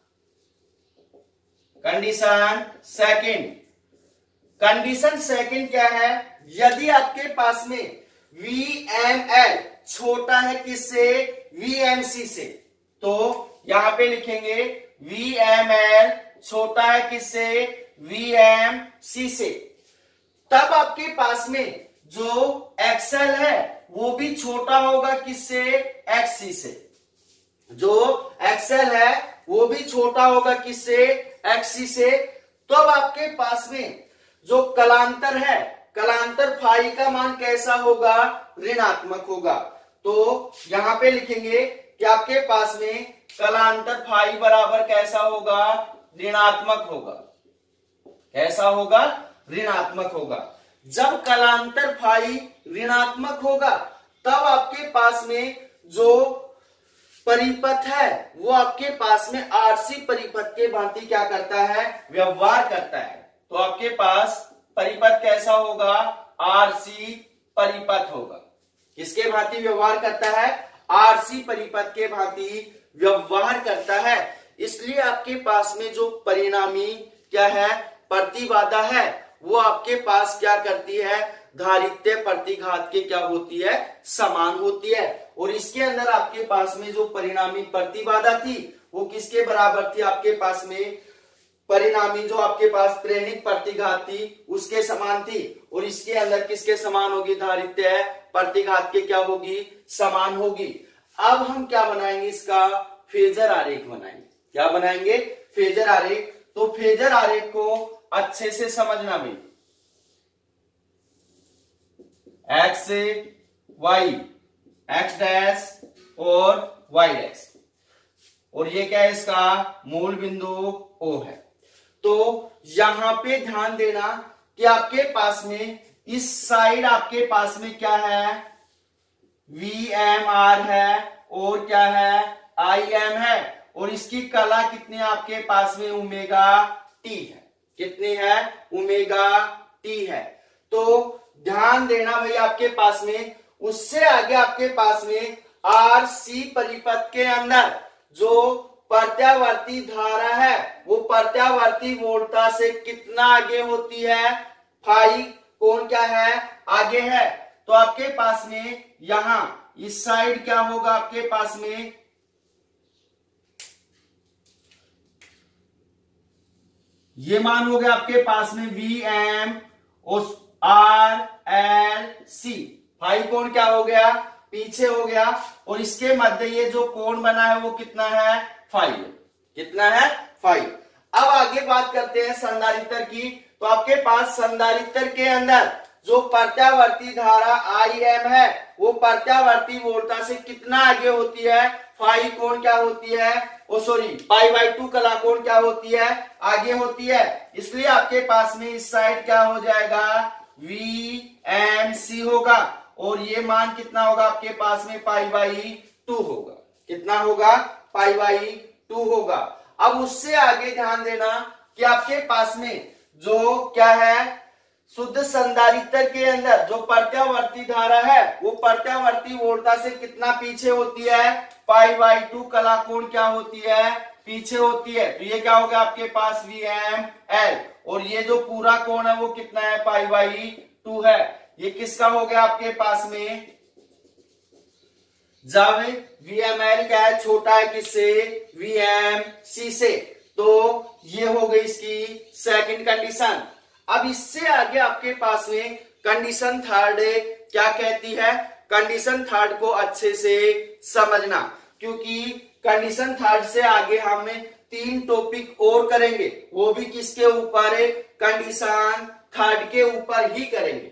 [SPEAKER 1] कंडीशन सेकंड, कंडीशन सेकंड क्या है, यदि आपके पास में वी एम एल छोटा है किससे, वी एम सी से, तो यहां पे लिखेंगे वी एम एल छोटा है किससे, वी एम सी से, तब आपके पास में जो एक्सएल है वो भी छोटा होगा किससे, एक्ससी से। जो एक्सएल है वो भी छोटा होगा किससे, एक्ससी से। तो अब आपके पास में जो कलांतर है, कलांतर फाई का मान कैसा होगा, ऋणात्मक होगा। तो यहां पे लिखेंगे कि आपके पास में कलांतर फाई बराबर कैसा होगा, ऋणात्मक होगा। कैसा होगा, ऋणात्मक होगा। जब कलांतर फाई ऋणात्मक होगा तब आपके पास में जो परिपथ है वो आपके पास में आरसी परिपथ के भांति क्या करता है, व्यवहार करता है। तो आपके पास परिपथ कैसा होगा, आरसी परिपथ होगा। किसके भांति व्यवहार करता है, आरसी परिपथ के भांति व्यवहार करता है। इसलिए आपके पास में जो परिणामी क्या है, प्रतिबाधा है, वो आपके पास क्या करती है, धारित्य प्रतिघात के क्या होती है, समान होती है। और इसके अंदर आपके पास में जो परिणामी प्रतिबाधा थी वो किसके बराबर थी, आपके पास में परिणामी जो आपके पास प्रेरणिक प्रतिघात थी उसके समान थी। और इसके अंदर किसके समान होगी, धारित्य प्रतिघात के क्या होगी, समान होगी। अब हम क्या बनाएंगे, इसका फेजर आरेख बनाएंगे। क्या बनाएंगे, फेजर आरेख। तो फेजर आरेख को अच्छे से समझना भी, एक्स वाई, एक्स डैश और वाई डैश, और ये क्या है, इसका मूल बिंदु ओ है। तो यहां पे ध्यान देना कि आपके पास में इस साइड आपके पास में क्या है, वी एम आर है और क्या है, आई एम है, और इसकी कला कितनी आपके पास में, ओमेगा टी है। कितनी है, ओमेगा टी है। तो ध्यान देना भाई, आपके पास में उससे आगे आपके पास में आर सी परिपथ के अंदर जो प्रत्यावर्ती धारा है वो प्रत्यावर्ती वोल्टता से कितना आगे होती है, फाई कोण क्या है, आगे है। तो आपके पास में यहां इस साइड क्या होगा, आपके पास में ये मान हो गया आपके पास में V M R L C. Phi कोण क्या हो गया, पीछे हो गया, और इसके मध्य ये जो कोण बना है वो कितना है, फाइव। कितना है, फाइव। अब आगे बात करते हैं संधारित्र की। तो आपके पास संधारित्र के अंदर जो प्रत्यावर्ती धारा आई एम है वो प्रत्यावर्ती वोल्टा से कितना आगे होती है, फाइव कोण क्या होती है, oh sorry pi by two कला कोण क्या होती है, आगे होती है। इसलिए आपके पास में इस साइड क्या हो जाएगा, वी एम सी होगा, और ये मान कितना होगा आपके पास में, पाई बाई टू होगा। कितना होगा, पाई बाई टू होगा। अब उससे आगे ध्यान देना कि आपके पास में जो क्या है, शुद्ध संधारित्र के अंदर जो प्रत्यावर्ती धारा है वो प्रत्यावर्ती वोल्टा से कितना पीछे होती है, पाई बाई टू कला कोण क्या होती है, पीछे होती है। तो ये क्या होगा आपके पास, वी एम एल, और ये जो पूरा कोण है वो कितना है, पाई बाई टू है। ये किसका हो गया आपके पास में, जब वी एम एल क्या है, छोटा है किससे, वी एम सी से। तो ये हो गई इसकी सेकंड कंडीशन। अब इससे आगे आपके पास में कंडीशन थर्ड क्या कहती है, कंडीशन थर्ड को अच्छे से समझना, क्योंकि कंडीशन थर्ड से आगे हम तीन टॉपिक और करेंगे, वो भी किसके ऊपर, कंडीशन थर्ड के ऊपर ही करेंगे।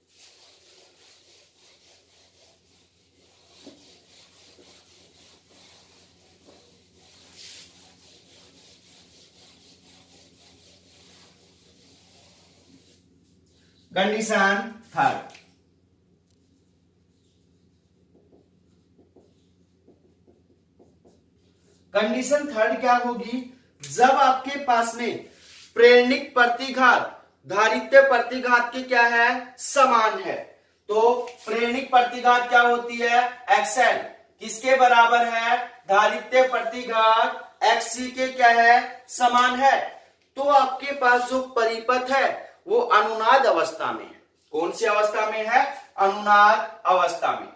[SPEAKER 1] कंडीशन थर्ड, कंडीशन थर्ड क्या होगी, जब आपके पास में प्रेरणिक प्रतिघात धारित्य प्रतिघात के क्या है, समान है। तो प्रेरणिक प्रतिघात क्या होती है, एक्सएल किसके बराबर है, धारित्य प्रतिघात एक्ससी के क्या है, समान है। तो आपके पास जो परिपथ है वो अनुनाद अवस्था में है। कौन सी अवस्था में है, अनुनाद अवस्था में।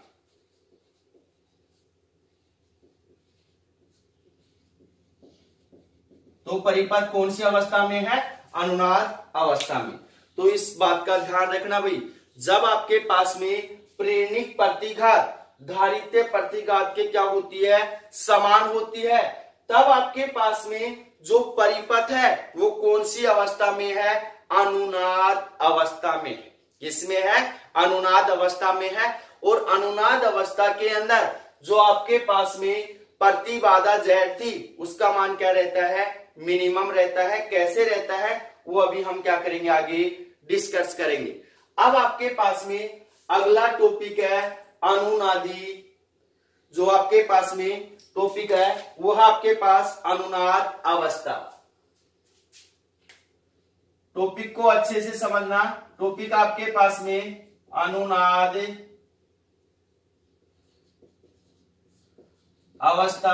[SPEAKER 1] तो परिपथ कौन सी अवस्था में है, अनुनाद अवस्था में। तो इस बात का ध्यान रखना भाई, जब आपके पास में प्रेरणिक प्रतिघात धारित्य प्रतिघात के क्या होती है, समान होती है, तब आपके पास में जो परिपथ है वो कौन सी अवस्था में है, अनुनाद अवस्था में। किसमें है, अनुनाद अवस्था में है। और अनुनाद अवस्था के अंदर जो आपके पास में प्रतिबाधा जेड थी उसका मान क्या रहता है, मिनिमम रहता है। कैसे रहता है वो अभी हम क्या करेंगे, आगे डिस्कस करेंगे। अब आपके पास में अगला टॉपिक है अनुनादी। जो आपके पास में टॉपिक है वो है आपके पास अनुनाद अवस्था। टॉपिक को अच्छे से समझना। टॉपिक आपके पास में अनुनाद अवस्था।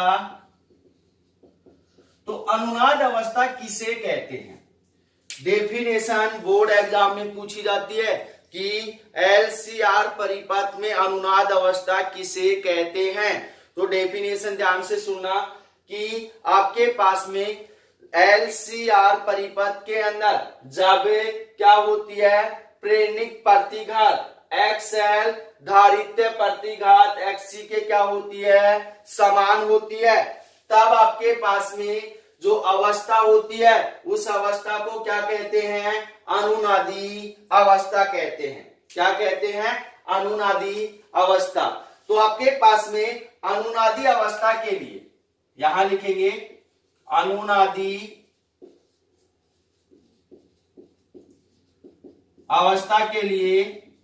[SPEAKER 1] तो अनुनाद अवस्था किसे कहते हैं, डेफिनेशन बोर्ड एग्जाम में पूछी जाती है कि एलसीआर परिपथ में अनुनाद अवस्था किसे कहते हैं। तो डेफिनेशन ध्यान से सुनना कि आपके पास में एलसीआर परिपथ के अंदर जब क्या होती है, प्रेरणिक प्रतिघात एक्सएल धारित्य प्रतिघात एक्ससी के क्या होती है, समान होती है, तब आपके पास में जो अवस्था होती है उस अवस्था को क्या कहते हैं, अनुनादी अवस्था कहते हैं। क्या कहते हैं, अनुनादी अवस्था। तो आपके पास में अनुनादी अवस्था के लिए यहां लिखेंगे अनुनादी अवस्था के लिए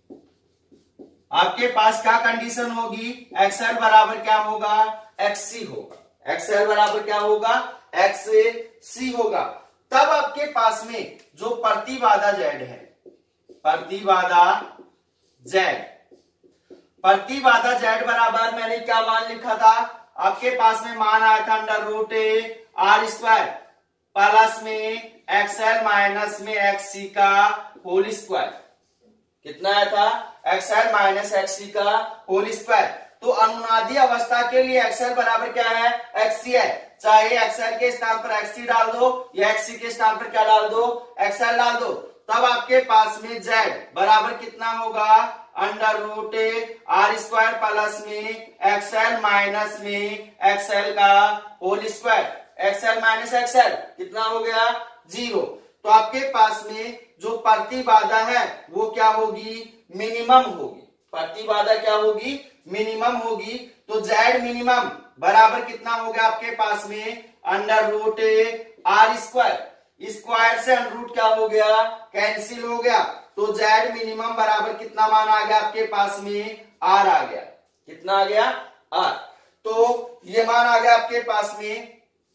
[SPEAKER 1] आपके पास क्या कंडीशन होगी, एक्सएल बराबर क्या होगा, एक्ससी होगा। एक्सएल बराबर क्या होगा, एक्ससी होगा। तब आपके पास में जो प्रतिबाधा जेड है, प्रतिबाधा जेड, प्रतिबाधा जेड बराबर मैंने क्या मान लिखा था, आपके पास में मान आया था under root R square plus में एक्सएल माइनस में एक्ससी का होल स्क्वायर। कितना आया था, एक्सएल माइनस एक्ससी का होल स्क्वायर। तो अनुनादी अवस्था के लिए एक्सएल बराबर क्या है, एक्ससी है। चाहे एक्सएल के स्थान पर एक्ससी डाल दो या एक्ससी के स्थान पर क्या डाल दो, एक्सएल डाल दो। तब आपके पास में जेड बराबर कितना होगा, under root R square plus में एक्सएल माइनस में एक्सएल का whole square. X L minus X L कितना हो गया, जीरो। तो आपके पास में जो प्रतिबाधा है वो क्या होगी, मिनिमम होगी। प्रतिबाधा क्या होगी, मिनिमम होगी। तो जेड मिनिमम बराबर कितना हो गया आपके पास में, under root R square. Square से अंडर रूट क्या हो गया, कैंसिल हो गया। तो जेड मिनिमम बराबर कितना मान आ गया आपके पास में, आर आ गया। कितना आ गया, आर। तो ये मान आ गया आपके पास में,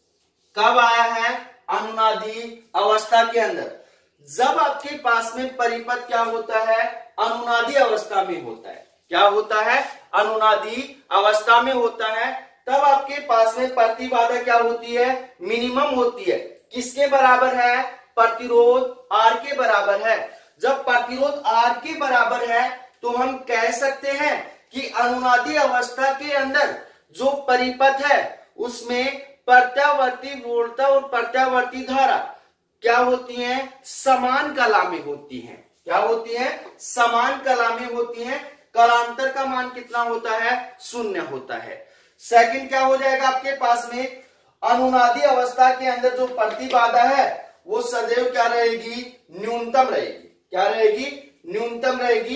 [SPEAKER 1] कब आया है, अनुनादी अवस्था के अंदर। जब आपके पास में परिपथ क्या होता है, अनुनादी अवस्था में होता है। क्या होता है, अनुनादी अवस्था में होता है। तब आपके पास में प्रतिबाधा क्या होती है, मिनिमम होती है। किसके बराबर है, प्रतिरोध आर के बराबर है। जब प्रतिरोध आर के बराबर है तो हम कह सकते हैं कि अनुनादी अवस्था के अंदर जो परिपथ है उसमें प्रत्यावर्ती वोल्टता और प्रत्यावर्ती धारा क्या होती हैं, समान कला में होती हैं। क्या होती हैं, समान कला में होती हैं। कलांतर का मान कितना होता है, शून्य होता है। सेकंड क्या हो जाएगा आपके पास में, अनुनादी अवस्था के अंदर जो प्रतिबाधा है वो सदैव क्या रहेगी, न्यूनतम रहेगी। क्या रहेगी, न्यूनतम रहेगी।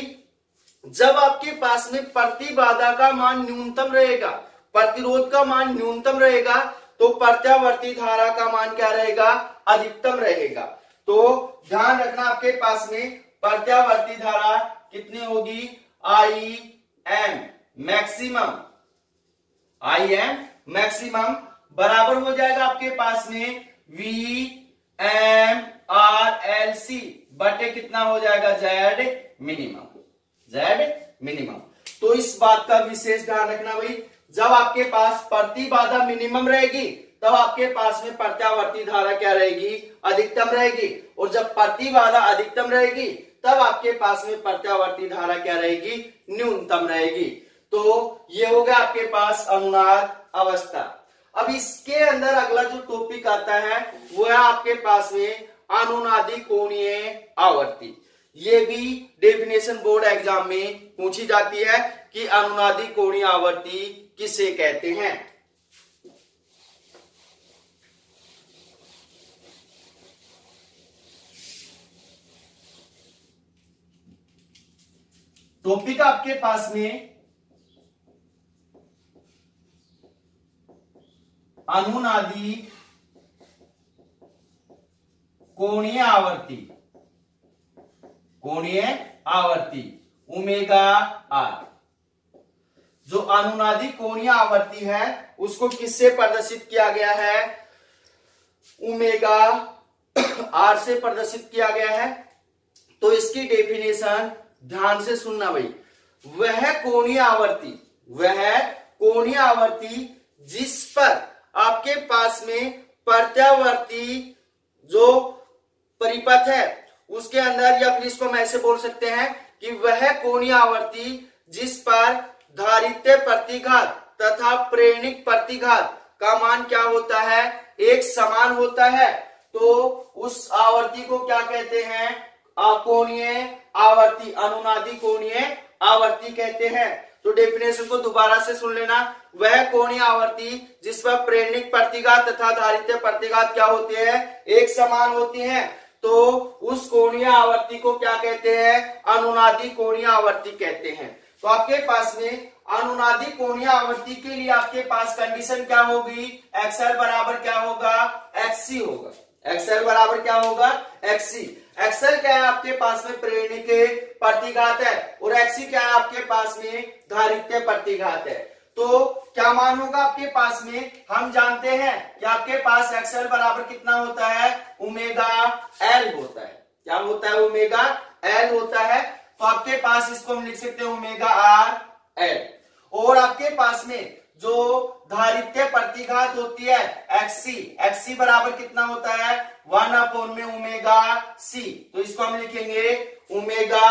[SPEAKER 1] जब आपके पास में प्रतिबाधा का मान न्यूनतम रहेगा, प्रतिरोध का मान न्यूनतम रहेगा, तो प्रत्यावर्ती धारा का मान क्या रहेगा, अधिकतम रहेगा। तो ध्यान रखना आपके पास में प्रत्यावर्ती धारा कितनी होगी, I M maximum. I M maximum बराबर हो जाएगा आपके पास में V M R L C बटे कितना हो जाएगा, जेड मिनिमम। Z minimum. तो इस बात का विशेष ध्यान रखना भाई, जब आपके पास प्रतिबाधा मिनिमम रहेगी तब आपके पास में प्रत्यावर्ती धारा क्या रहेगी, अधिकतम रहेगी। और जब प्रतिबाधा अधिकतम रहेगी तब आपके पास में प्रत्यावर्ती धारा क्या रहेगी, न्यूनतम रहेगी। तो ये हो गया आपके पास अनुनाद अवस्था। अब इसके अंदर अगला जो टॉपिक आता है वो है आपके पास में अनुनादी कोणीय आवर्ती। ये भी डेफिनेशन बोर्ड एग्जाम में पूछी जाती है कि अनुनादी कोणीय आवर्ती किसे कहते हैं। टॉपिक आपके पास में अनुनादी कोणीय आवर्ती। कोणीय आवर्ती ओमेगा आर। जो अनुनादी कोणीय आवर्ती है उसको किससे प्रदर्शित किया गया है, ओमेगा आर से प्रदर्शित किया गया है। तो इसकी डेफिनेशन ध्यान से सुनना भाई। वह कोणीय आवर्ती, वह कोणीय आवर्ती जिस पर आपके पास में प्रत्यावर्ती जो परिपथ है उसके अंदर, या फिर इसको हम ऐसे बोल सकते हैं कि वह कोणीय आवर्ती जिस पर धारित्य प्रतिघात तथा प्रेरणिक प्रतिघात का मान क्या होता है, एक समान होता है। तो उस आवर्ती को क्या कहते हैं, कोणीय आवर्ती, अनुनादी कोणीय आवर्ती कहते हैं। तो डेफिनेशन को दोबारा से सुन लेना। वह कोणीय आवर्ती जिस पर प्रेरणिक प्रतिघात तथा धारित्य प्रतिघात क्या होते हैं, एक समान होती हैं, तो उस कोणीय आवर्ती को क्या कहते हैं, अनुनादी कोणीय आवर्ती कहते हैं। तो आपके पास में अनुनादी कोणीय आवर्ती के लिए आपके पास कंडीशन क्या होगी, एक्सएल बराबर क्या होगा, एक्ससी होगा। एक्सएल बराबर क्या होगा, एक्ससी। एक्सएल क्या है आपके पास में, प्रेरणिक प्रतिघात है, और एक्ससी क्या है आपके पास में, धारित्य प्रतिघात है। तो क्या मान होगा आपके पास में, हम जानते हैं कि आपके पास एक्सएल बराबर कितना होता है, ओमेगा एल होता है। क्या होता है, ओमेगा एल होता है। तो आपके पास इसको हम लिख सकते हैं ओमेगा आर एल। और आपके पास में जो धारित्य प्रतिघात होती है एक्ससी, एक्ससी बराबर कितना होता है, वन अपॉन में ओमेगा सी। तो इसको हम लिखेंगे ओमेगा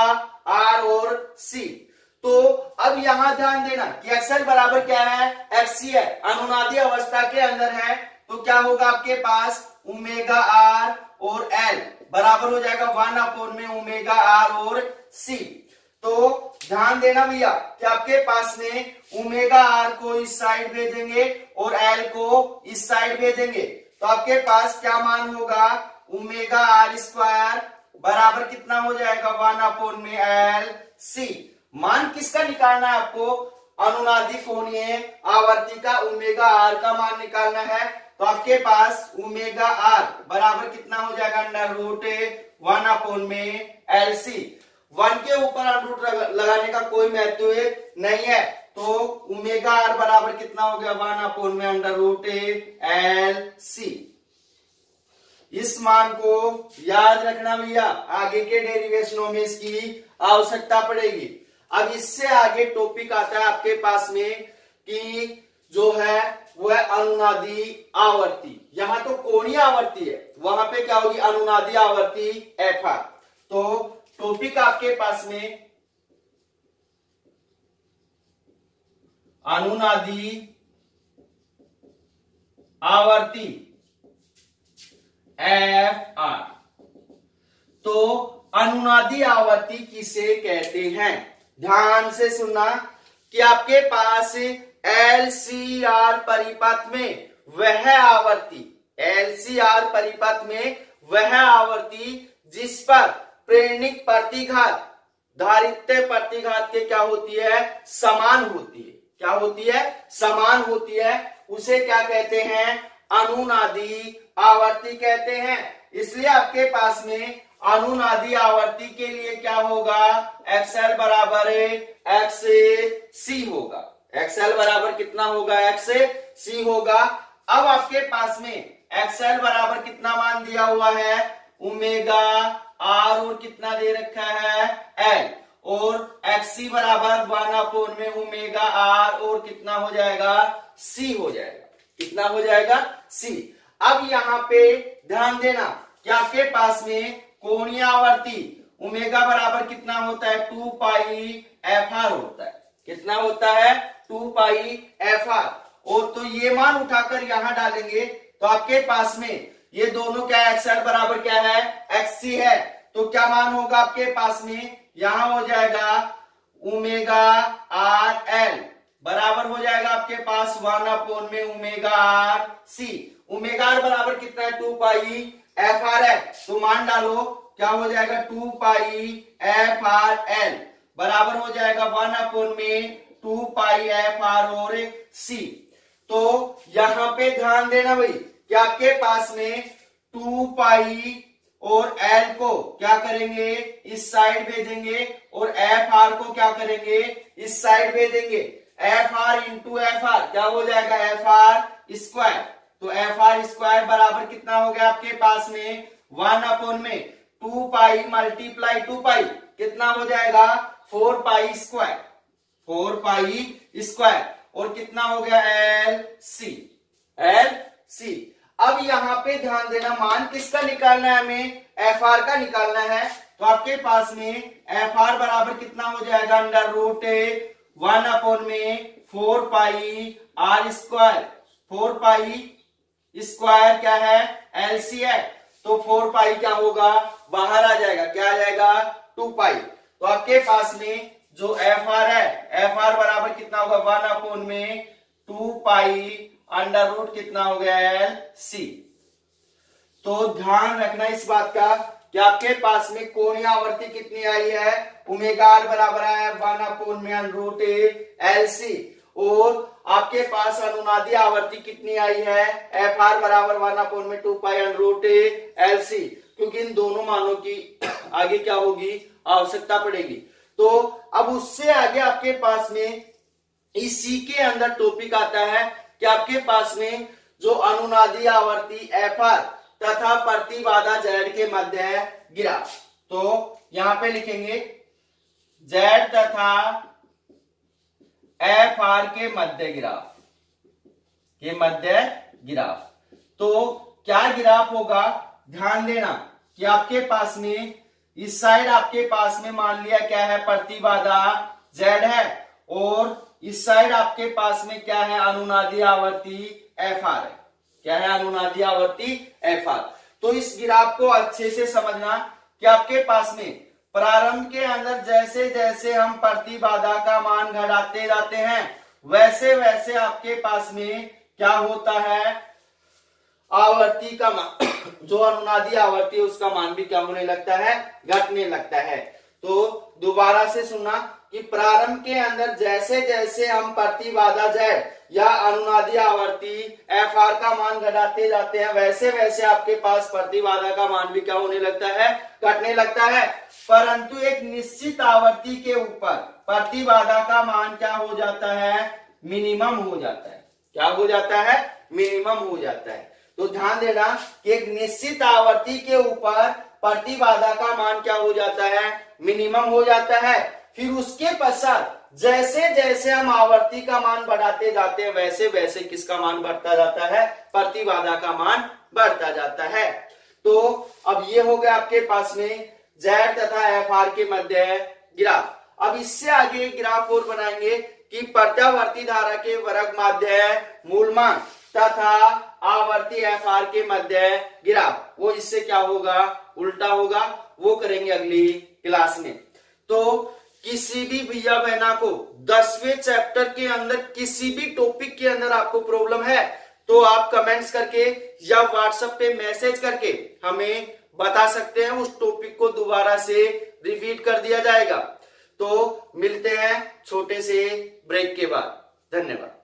[SPEAKER 1] आर और सी। तो अब यहां ध्यान देना कि एक्सएल बराबर क्या है, एक्ससी है, अनुनादी अवस्था के अंदर है, तो क्या होगा आपके पास ओमेगा आर और एल बराबर हो जाएगा वन अपॉन में ओमेगा आर और सी। तो ध्यान देना भैया कि आपके पास में ओमेगा आर को इस साइड भेजेंगे और एल को इस साइड भेजेंगे, तो आपके पास क्या मान होगा, ओमेगा आर स्क्वायर बराबर कितना हो जाएगा, वन अपॉन में एल सी। मान किसका निकालना है आपको, अनुनादी कोणीय आवर्ती का ओमेगा आर का मान निकालना है। तो आपके पास ओमेगा आर बराबर कितना हो जाएगा, अंडर रूट वन अपॉन में एल सी। वन के ऊपर अंडर रूट लगाने का कोई महत्व नहीं है, तो ओमेगा आर बराबर कितना हो गया, वन अपॉन में अंडर रूट एल सी। इस मान को याद रखना भैया, आगे के डेरिवेशनों में इसकी आवश्यकता पड़ेगी। अब इससे आगे टॉपिक आता है आपके पास में कि जो है वह अनुनादी आवर्ती। यहां तो कोणीय आवर्ती है, वहां पे क्या होगी, अनुनादी आवर्ती एफ आर। तो टॉपिक आपके पास में अनुनादी आवर्ती एफ आर। तो अनुनादी आवर्ती किसे कहते हैं, ध्यान से सुनना कि आपके पास एल सी आर परिपथ में वह आवर्ती, एल सी आर परिपथ में वह आवर्ती जिस पर प्रेरणिक प्रतिघात धारित्य प्रतिघात के क्या होती है, समान होती है। क्या होती है, समान होती है, उसे क्या कहते हैं, अनुनादी आवर्ती कहते हैं। इसलिए आपके पास में अनुनादी आवर्ती के लिए क्या होगा, एक्सएल बराबर एक्स सी होगा। एक्सएल बराबर कितना होगा, एक्स सी होगा। अब आपके पास में एक्सएल बराबर कितना मान दिया हुआ है, ओमेगा आर और कितना दे रखा है, एल, और एक्ससी बराबर वन अपॉन में ओमेगा आर और कितना हो जाएगा, सी हो जाएगा। कितना हो जाएगा, सी। अब यहाँ पे ध्यान देना कि आपके पास में कोणीय आवर्ती ओमेगा बराबर कितना होता है, टू पाई एफ आर होता है। कितना होता है, टू पाई एफ आर। और तो ये मान उठाकर यहां डालेंगे तो आपके पास में ये दोनों क्या है, एक्सएल बराबर क्या है, एक्ससी है। तो क्या मान होगा आपके पास में, यहां हो जाएगा ओमेगा आर एल बराबर हो जाएगा आपके पास वन अपॉन में omega R C. Omega R बराबर कितना है, टू पाई एफ आर है। तो मान डालो, क्या हो जाएगा, two pi F R L बराबर हो जाएगा वन अपॉन में टू पाई एफ आर और सी। तो यहां पे ध्यान देना भाई कि आपके पास में टू पाई और एल को क्या करेंगे, इस साइड भेजेंगे, और एफ आर को क्या करेंगे, इस साइड भेजेंगे। F R into F R क्या हो जाएगा, एफ आर स्क्वायर। तो एफ आर स्क्वायर बराबर कितना हो गया आपके पास में, वन अपॉन में two pi multiply two pi कितना हो जाएगा, four pi square, four pi square, और कितना हो गया, एल सी, एल सी। अब यहां पे ध्यान देना, मान किसका निकालना है, हमें एफ आर का निकालना है। तो आपके पास में एफ आर बराबर कितना हो जाएगा, अंडर रूट वन अपॉन में four pi R square, four pi square क्या है, एल सी है। तो फोर पाई क्या होगा, बाहर आ जाएगा, क्या आ जाएगा, टू पाई। तो आपके पास में जो एफ आर है, एफ आर बराबर कितना होगा, वन अपॉन में टू पाई अंडर रूट कितना हो गया, एल सी। तो ध्यान रखना इस बात का कि आपके पास में कोणीय आवर्ती कितनी आई है, ओमेगा आर बराबर है वन अपॉन में अंडर रूट एल सी, और आपके पास अनुनादी आवर्ती कितनी आई है, एफ आर बराबर वन अपॉन में two pi under root L C, क्योंकि इन दोनों मानों की आगे क्या होगी, आवश्यकता पड़ेगी। तो अब उससे आगे आपके पास में इसी के अंदर टॉपिक आता है कि आपके पास में जो अनुनादी आवर्ती एफ आर तथा प्रतिबाधा जेड के मध्य है ग्राफ। तो यहां पे लिखेंगे जेड तथा एफ आर के मध्य ग्राफ, के मध्य ग्राफ। तो क्या ग्राफ होगा, ध्यान देना कि आपके पास में इस साइड आपके पास में मान लिया क्या है, प्रतिबाधा Z है, और इस साइड आपके पास में क्या है, अनुनादी आवर्ती एफ आर है। क्या है, अनुनादी आवर्ती एफ आर। तो इस ग्राफ को अच्छे से समझना कि आपके पास में प्रारंभ के अंदर जैसे जैसे हम प्रतिबाधा का मान घटाते जाते हैं वैसे वैसे आपके पास में क्या होता है, आवर्ती का मान, जो अनुनादी आवर्ती है उसका मान भी क्या होने लगता है, घटने लगता है। तो दोबारा से सुनना कि प्रारंभ के अंदर जैसे जैसे हम प्रतिबाधा Z या अनुनादी आवर्ती एफ आर का मान घटाते जाते हैं वैसे वैसे आपके पास प्रतिबाधा का मान भी क्या होने लगता है, घटने लगता है। परंतु एक निश्चित आवर्ती के ऊपर प्रतिबाधा का मान क्या हो जाता है, मिनिमम हो जाता है। क्या हो जाता है, मिनिमम हो जाता है। तो ध्यान देना कि एक निश्चित आवर्ती के ऊपर प्रतिबाधा का मान क्या हो जाता है, मिनिमम हो जाता है। फिर उसके पश्चात जैसे जैसे हम आवर्ती का मान बढ़ाते जाते हैं वैसे वैसे किसका मान बढ़ता जाता है, प्रतिबाधा का मान बढ़ता जाता है। तो अब ये हो गया आपके पास में Z तथा एफ आर के मध्य ग्राफ। अब इससे आगे ग्राफ और बनाएंगे कि प्रत्यावर्ती धारा के वर्ग माध्य मूल मान तथा आवर्ती एफ आर के मध्य ग्राफ, वो इससे क्या होगा, उल्टा होगा। वो करेंगे अगली क्लास में। तो किसी भी भैया बहना को दसवें चैप्टर के अंदर किसी भी टॉपिक के अंदर आपको प्रॉब्लम है तो आप कमेंट्स करके या व्हाट्सएप पे मैसेज करके हमें बता सकते हैं, उस टॉपिक को दोबारा से रिपीट कर दिया जाएगा। तो मिलते हैं छोटे से ब्रेक के बाद। धन्यवाद।